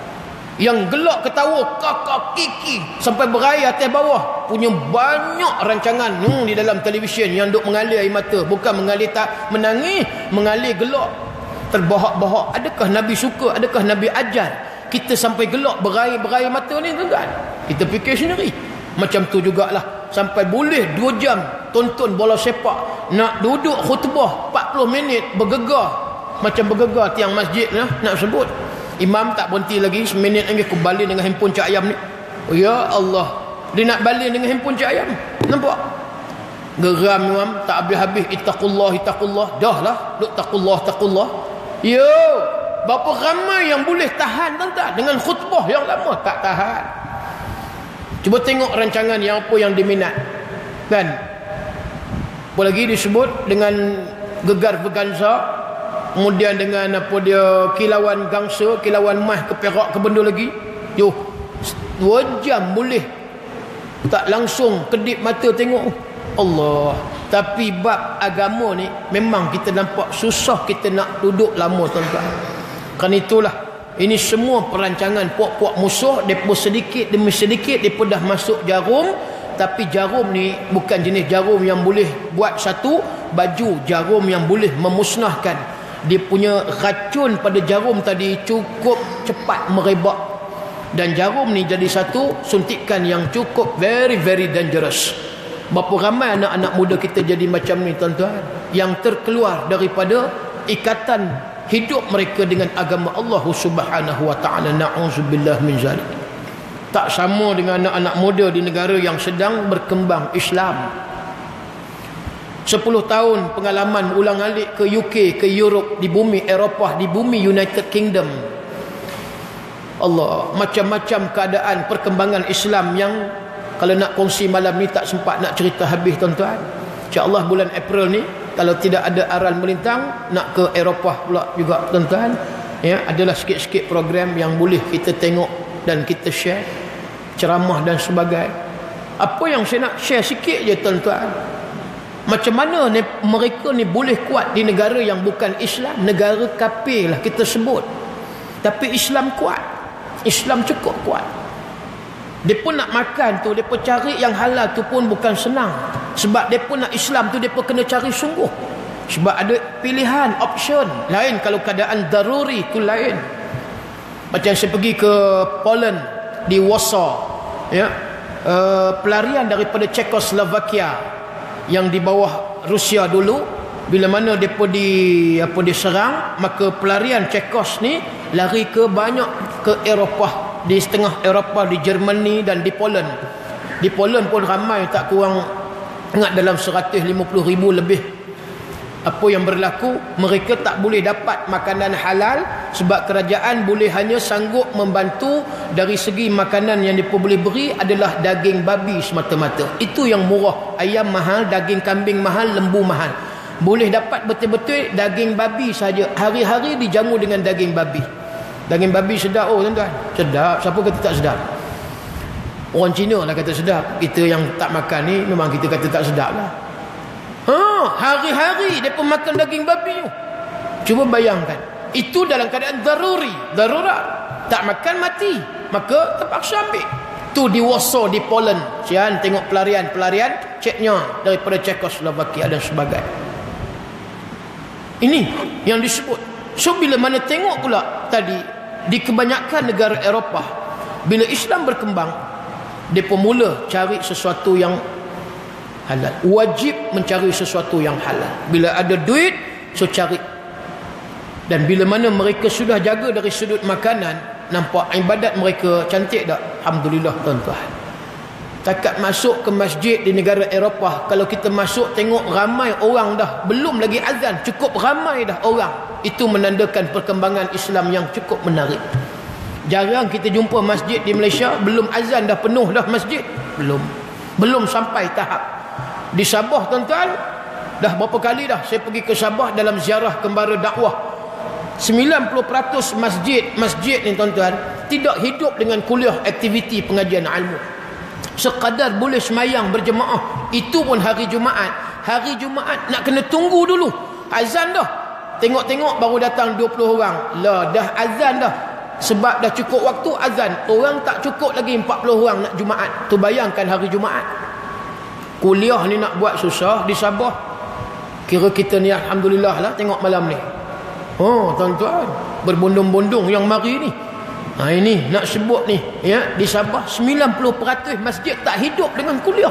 Yang gelak ketawa, kakak kiki sampai berair atas bawah. Punya banyak rancangan hmm, di dalam televisyen yang duk mengalir air mata. Bukan mengalir tak menangis, mengalir gelak. Terbahak-bahak. Adakah Nabi suka? Adakah Nabi ajar kita sampai gelak berair-berair mata ni tuan-tuan? Kita fikir sendiri. Macam tu jugalah. Sampai boleh dua jam tonton bola sepak. Nak duduk khutbah empat puluh minit bergegar. Macam bergegar tiang masjid lah, nak sebut. Imam tak berhenti lagi, seminit lagi aku balik dengan handphone cak ayam ni. Oh ya Allah, dia nak balik dengan handphone cak ayam. Nampak? Geram imam, tak habis-habis. Ittaqullah, ittaqullah. Dah lah, duk taqullah, taqullah. Yo, berapa ramai yang boleh tahan tuan-tuan dengan khutbah yang lama? Tak tahan. Cuba tengok rancangan yang apa yang diminat. Kan? Apa lagi disebut dengan gegar berganza. Kemudian dengan apa dia, kilauan gangsa, kilauan mah ke Perak ke benda lagi. Yo, dua jam boleh tak langsung kedip mata tengok. Allah. Tapi bab agama ni memang kita nampak susah kita nak duduk lama tuan-tuan. Kan itulah, ini semua perancangan puak-puak musuh. Depa sedikit demi sedikit depa dah masuk jarum. Tapi jarum ni bukan jenis jarum yang boleh buat satu baju. Jarum yang boleh memusnahkan. Dia punya racun pada jarum tadi cukup cepat merebak. Dan jarum ni jadi satu suntikan yang cukup very very dangerous. Berapa ramai anak-anak muda kita jadi macam ni tuan-tuan, yang terkeluar daripada ikatan hidup mereka dengan agama Allah Subhanahu wa taala. Na'udzubillah min zalik. Tak sama dengan anak-anak muda di negara yang sedang berkembang Islam. sepuluh tahun pengalaman ulang-alik ke U K, ke Europe, di bumi Eropah, di bumi United Kingdom. Allah, macam-macam keadaan perkembangan Islam yang kalau nak kongsi malam ni tak sempat nak cerita habis tuan-tuan. InsyaAllah bulan April ni, kalau tidak ada aral melintang, nak ke Eropah pula juga tuan-tuan. ya, adalah sikit-sikit program yang boleh kita tengok dan kita share, ceramah dan sebagainya. Apa yang saya nak share sikit je tuan-tuan, macam mana ni, mereka ni boleh kuat di negara yang bukan Islam, negara kafir lah kita sebut, tapi Islam kuat, Islam cukup kuat. Mereka nak makan tu, mereka cari yang halal tu pun bukan senang, sebab mereka nak Islam tu mereka kena cari sungguh, sebab ada pilihan, option lain. Kalau keadaan daruri tu lain. Macam saya pergi ke Poland, di Warsaw, ya, uh, pelarian daripada Czechoslovakia yang di bawah Rusia dulu. Bila mana mereka di apa diserang, maka pelarian Czechos ni lari ke banyak ke Eropah, di setengah Eropah, di Germany dan di Poland. Di Poland pun ramai, tak kurang ingat dalam seratus lima puluh ribu lebih. Apa yang berlaku, mereka tak boleh dapat makanan halal sebab kerajaan boleh hanya sanggup membantu dari segi makanan yang mereka boleh beri adalah daging babi semata-mata. Itu yang murah. Ayam mahal, daging kambing mahal, lembu mahal. Boleh dapat betul-betul daging babi saja. Hari-hari dijamu dengan daging babi. Daging babi sedap, oh tuan-tuan, sedap. Siapa kata tak sedap? Orang Cina lah kata sedap. Kita yang tak makan ni memang kita kata tak sedap lah. Ha, hari-hari mereka makan daging babi tu. Cuba bayangkan, itu dalam keadaan daruri, darurat, tak makan mati, maka terpaksa ambil. Tu di Warsaw, di Poland. Sian tengok pelarian-pelarian Czechnya daripada Czechoslovakia dan sebagainya. Ini yang disebut. So bila mana tengok pula tadi, di kebanyakan negara Eropah, bila Islam berkembang, mereka mula cari sesuatu yang halal. Wajib mencari sesuatu yang halal. Bila ada duit, so cari. Dan bila mana mereka sudah jaga dari sudut makanan, nampak ibadat mereka cantik tak? Alhamdulillah tuan-tuan. Takat masuk ke masjid di negara Eropah, kalau kita masuk tengok ramai orang dah, belum lagi azan, cukup ramai dah orang. Itu menandakan perkembangan Islam yang cukup menarik. Jarang kita jumpa masjid di Malaysia belum azan dah penuh dah masjid. Belum. Belum sampai tahap. Di Sabah tuan-tuan, dah berapa kali dah saya pergi ke Sabah dalam ziarah kembara dakwah. sembilan puluh peratus masjid-masjid ni tuan-tuan tidak hidup dengan kuliah aktiviti pengajian ilmu. Sekadar boleh semayang berjemaah, itu pun hari Jumaat. Hari Jumaat nak kena tunggu dulu. Azan dah. Tengok-tengok baru datang dua puluh orang. Lah dah azan dah. Sebab dah cukup waktu azan. Orang tak cukup lagi empat puluh orang nak Jumaat. Tu bayangkan hari Jumaat. Kuliah ni nak buat susah di Sabah. Kira kita ni alhamdulillah lah tengok malam ni. Oh tuan-tuan, berbondong-bondong yang mari ni. Ha, ini nak sebut ni, ya, di Sabah sembilan puluh peratus masjid tak hidup dengan kuliah.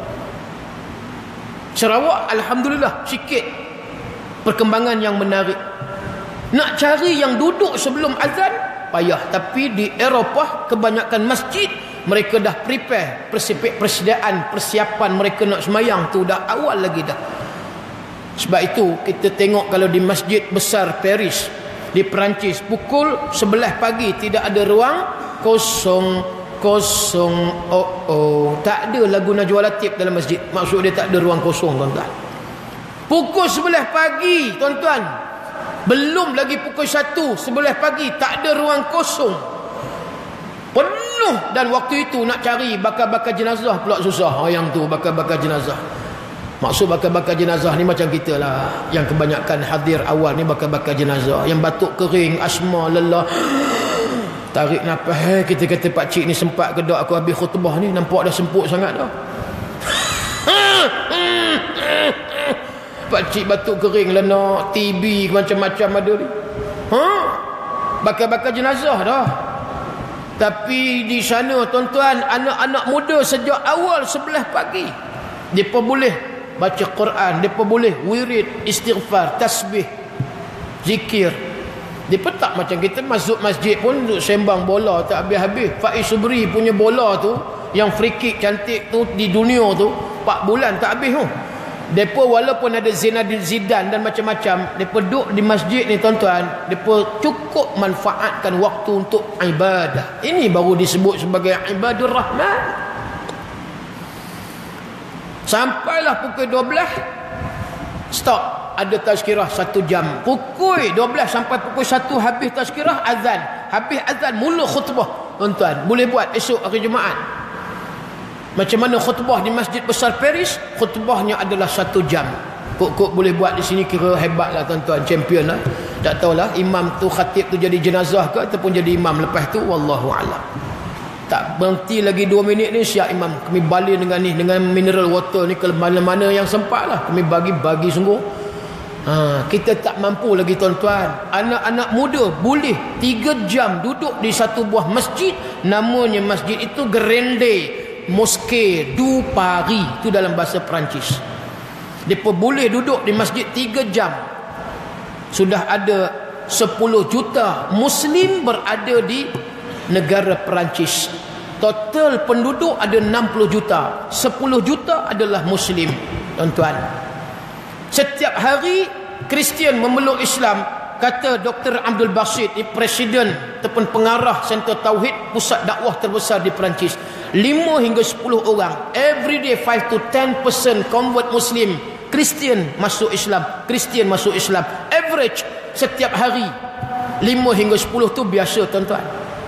Sarawak alhamdulillah sikit perkembangan yang menarik. Nak cari yang duduk sebelum azan payah, tapi di Eropah kebanyakan masjid mereka dah prepare, persediaan, persiapan mereka nak semayang tu dah awal lagi dah. Sebab itu kita tengok kalau di masjid besar Paris di Perancis, pukul sebelas pagi tidak ada ruang kosong, kosong, oh oh, tak ada lagu Najwa Latif dalam masjid. Maksud dia tak ada ruang kosong tuan-tuan. Pukul sebelas pagi tuan-tuan, belum lagi pukul satu, sebelas pagi tak ada ruang kosong. Penuh. Dan waktu itu nak cari bakar-bakar jenazah pula susah. Oh, yang tu bakar-bakar jenazah. Maksud bakar-bakar jenazah ni macam kita lah, yang kebanyakan hadir awal ni bakar-bakar jenazah, yang batuk kering, asma, lelah, tarik nafas. Eh, kita kata pakcik ni sempat ke tak aku habis khutbah ni, nampak dah semput sangat dah. Pakcik batuk kering, lenak, T B, macam-macam ada ni. Ha? Bakar-bakar jenazah dah. Tapi di sana tuan-tuan, anak-anak muda sejak awal sebelas pagi mereka boleh baca Quran, mereka boleh wirid, istighfar, tasbih, zikir. Mereka tak macam kita masuk masjid pun duduk sembang bola tak habis-habis. Faiz Subri punya bola tu, yang free kick cantik tu di dunia tu, empat bulan tak habis tu. Mereka walaupun ada Zinedine Zidane dan macam-macam, mereka duduk di masjid ni tuan-tuan, mereka cukup manfaatkan waktu untuk ibadah. Ini baru disebut sebagai ibadur rahman. Sampailah pukul dua belas, stop. ada tazkirah satu jam. Pukul dua belas sampai pukul satu habis tazkirah, azan. Habis azan mula khutbah. Tuan-tuan, boleh buat esok hari Jumaat. Macam mana khutbah di Masjid Besar Paris, khutbahnya adalah satu jam. Kok-kok boleh buat di sini kira hebat lah tuan-tuan, champion lah. Tak tahulah imam tu, khatib tu jadi jenazah ke ataupun jadi imam lepas tu, wallahu a'lam. Tak berhenti lagi dua minit ni, siap imam. Kami balik dengan ni, dengan mineral water ni ke mana-mana yang sempat lah. Kami bagi-bagi sungguh. Ha, kita tak mampu lagi tuan-tuan. Anak-anak muda boleh tiga jam duduk di satu buah masjid. Namanya masjid itu Grande Mosquée du Paris. Itu dalam bahasa Perancis. Mereka boleh duduk di masjid tiga jam. Sudah ada sepuluh juta Muslim berada di negara Perancis. Total penduduk ada enam puluh juta. sepuluh juta adalah Muslim, tuan-tuan. Setiap hari Kristian memeluk Islam. Kata Doktor Abdul Basit, Presiden ataupun pengarah Center Tauhid, pusat dakwah terbesar di Perancis, lima hingga sepuluh orang every day, five to ten percent convert Muslim, Kristian masuk Islam, Kristian masuk Islam. Average setiap hari lima hingga sepuluh tu biasa tuan-tuan.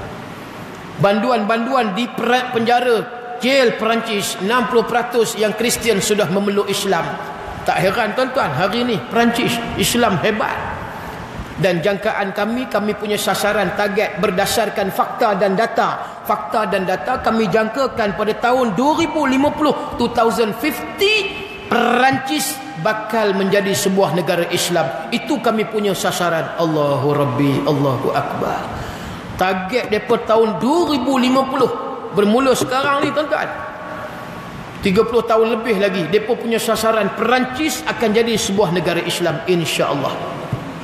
Banduan-banduan di penjara jail Perancis, enam puluh peratus yang Kristian sudah memeluk Islam. Tak heran tuan-tuan, hari ni Perancis Islam hebat. Dan jangkaan kami, kami punya sasaran target berdasarkan fakta dan data. Fakta dan data kami jangkakan pada tahun dua ribu lima puluh, dua ribu lima puluh, Perancis bakal menjadi sebuah negara Islam. Itu kami punya sasaran. Allahu Rabbi, Allahu Akbar. Target mereka tahun dua ribu lima puluh, bermula sekarang ni tuan-tuan, tiga puluh tahun lebih lagi, mereka punya sasaran Perancis akan jadi sebuah negara Islam, insya-Allah.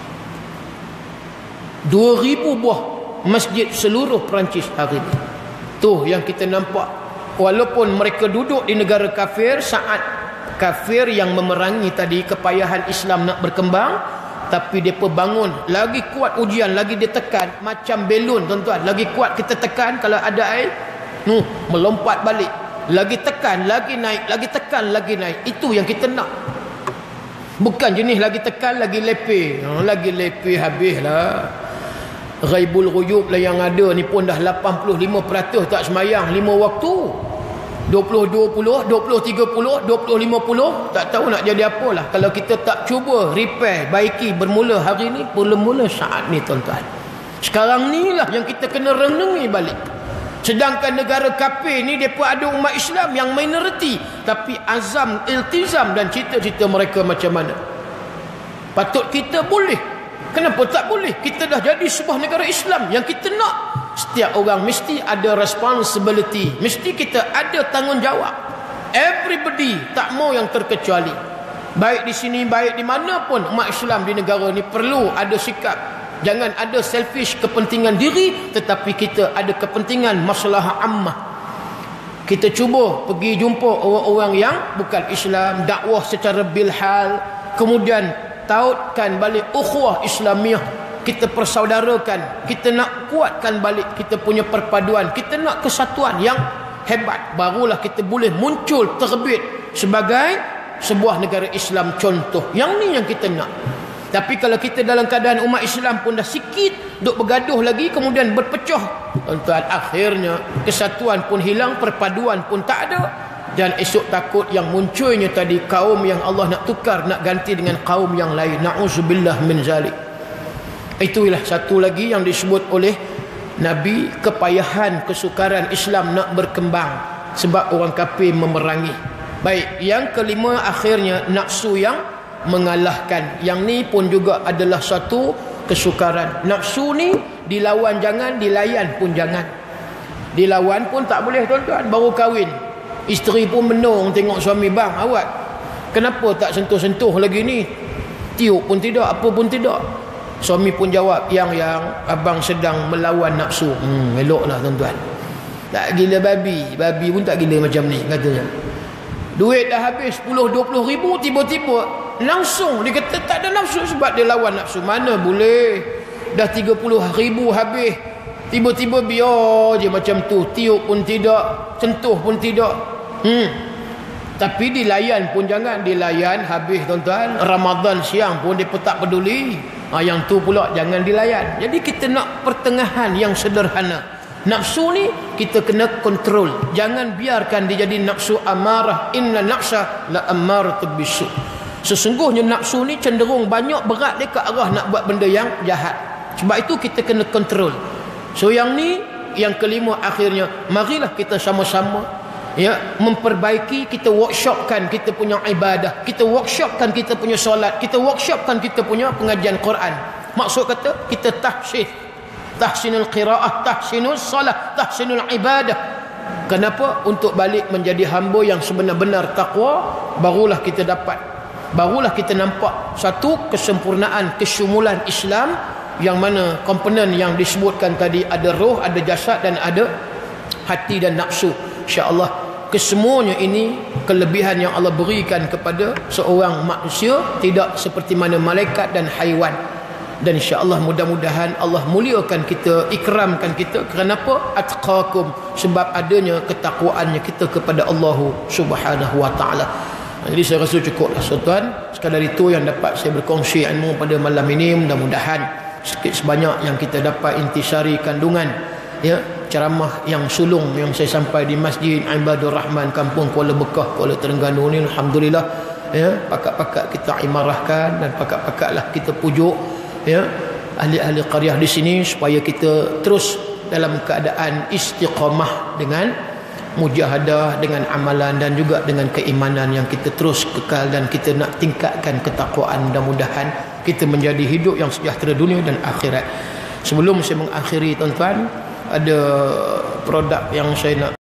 dua ribu buah masjid seluruh Perancis hari ini. Tu yang kita nampak. Walaupun mereka duduk di negara kafir, saat kafir yang memerangi tadi, kepayahan Islam nak berkembang, tapi mereka bangun, lagi kuat ujian, lagi dia tekan, macam belon tuan-tuan, lagi kuat kita tekan, kalau ada air, nu melompat balik, lagi tekan, lagi naik, lagi tekan, lagi naik. Itu yang kita nak. Bukan jenis lagi tekan, lagi lepeh. Oh, lagi lepeh habislah. Ghaibul ghuyub lah yang ada ni pun dah lapan puluh lima peratus tak semayang lima waktu. dua puluh dua puluh, dua puluh tiga puluh, dua puluh lima puluh, tak tahu nak jadi apalah kalau kita tak cuba repair, baiki bermula hari ni, bermula saat ni tuan-tuan. Sekarang ni lah yang kita kena renungi balik. Sedangkan negara kafir ni, mereka ada umat Islam yang minoriti, tapi azam, iltizam dan cita-cita mereka macam mana. Patut kita boleh. Kenapa tak boleh? Kita dah jadi sebuah negara Islam. Yang kita nak, setiap orang mesti ada responsibility, mesti kita ada tanggungjawab. Everybody, tak mau yang terkecuali. Baik di sini, baik di mana pun, umat Islam di negara ni perlu ada sikap. Jangan ada selfish, kepentingan diri, tetapi kita ada kepentingan masalah ammah. Kita cuba pergi jumpa orang-orang yang bukan Islam, dakwah secara bilhal, kemudian tautkan balik ukhuwah Islamiah, kita persaudarakan, kita nak kuatkan balik kita punya perpaduan, kita nak kesatuan yang hebat, barulah kita boleh muncul terbit sebagai sebuah negara Islam contoh. Yang ni yang kita nak. Tapi kalau kita dalam keadaan umat Islam pun dah sikit, duk bergaduh lagi, kemudian berpecah, tuan-tuan, akhirnya kesatuan pun hilang, perpaduan pun tak ada. Dan esok takut yang munculnya tadi kaum yang Allah nak tukar, nak ganti dengan kaum yang lain. Na'udzubillah min zalik. Itulah satu lagi yang disebut oleh Nabi, kepayahan, kesukaran Islam nak berkembang sebab orang kafir memerangi. Baik, yang kelima akhirnya nafsu yang mengalahkan. Yang ni pun juga adalah satu kesukaran. Nafsu ni dilawan jangan, dilayan pun jangan. Dilawan pun tak boleh tuan-tuan, baru kahwin. Isteri pun menung tengok suami, bang awak kenapa tak sentuh-sentuh lagi ni, tiup pun tidak, apa pun tidak. Suami pun jawab, yang yang abang sedang melawan nafsu. Hmm, eloklah tuan-tuan. Tak gila babi, babi pun tak gila macam ni katanya. Duit dah habis sepuluh dua puluh ribu, tiba-tiba langsung dia kata tak ada nafsu sebab dia lawan nafsu. Mana boleh, dah tiga puluh ribu habis, tiba-tiba biar je macam tu, tiup pun tidak, sentuh pun tidak. Hmm. Tapi dilayan pun jangan dilayan habis tuan-tuan. Ramadan siang pun dia pun tak peduli. Ha, yang tu pula jangan dilayan. Jadi kita nak pertengahan yang sederhana. Nafsu ni kita kena kontrol. Jangan biarkan dia jadi nafsu amarah. Inna nafsa la ammaratun bisu. Sesungguhnya nafsu ni cenderung banyak berat dia ke arah nak buat benda yang jahat. Sebab itu kita kena kontrol. So yang ni yang kelima akhirnya, marilah kita sama-sama ya memperbaiki, kita workshopkan kita punya ibadah, kita workshopkan kita punya solat, kita workshopkan kita punya pengajian Quran. Maksud kata kita tahsin, tahsinul qiraah, tahsinul solat, tahsinul ibadah. Kenapa? Untuk balik menjadi hamba yang sebenar-benar takwa. Barulah kita dapat, barulah kita nampak satu kesempurnaan kesyumulan Islam, yang mana komponen yang disebutkan tadi ada roh, ada jasad dan ada hati dan nafsu. InsyaAllah kesemuanya ini kelebihan yang Allah berikan kepada seorang manusia, tidak seperti mana malaikat dan haiwan. Dan insyaAllah mudah-mudahan Allah muliakan kita, ikramkan kita. Kenapa? Atqakum, sebab adanya ketakwaannya kita kepada Allah Subhanahu wa ta'ala. Jadi saya rasa cukuplah tuan-tuan, sekadar itu yang dapat saya berkongsi ilmu pada malam ini. Mudah-mudahan sikit sebanyak yang kita dapat intisari kandungan ya ceramah yang sulung yang saya sampai di Masjid Ibadur Rahman, Kampung Kuala Bekah, Kuala Terengganu ni, alhamdulillah ya, pakat-pakat kita imarahkan dan pakat-pakatlah kita pujuk ya ahli-ahli qaryah di sini supaya kita terus dalam keadaan istiqamah dengan mujahadah, dengan amalan dan juga dengan keimanan yang kita terus kekal, dan kita nak tingkatkan ketakwaan. Mudah-mudahan kita menjadi hidup yang sejahtera dunia dan akhirat. Sebelum saya mengakhiri tuan-tuan, ada produk yang saya nak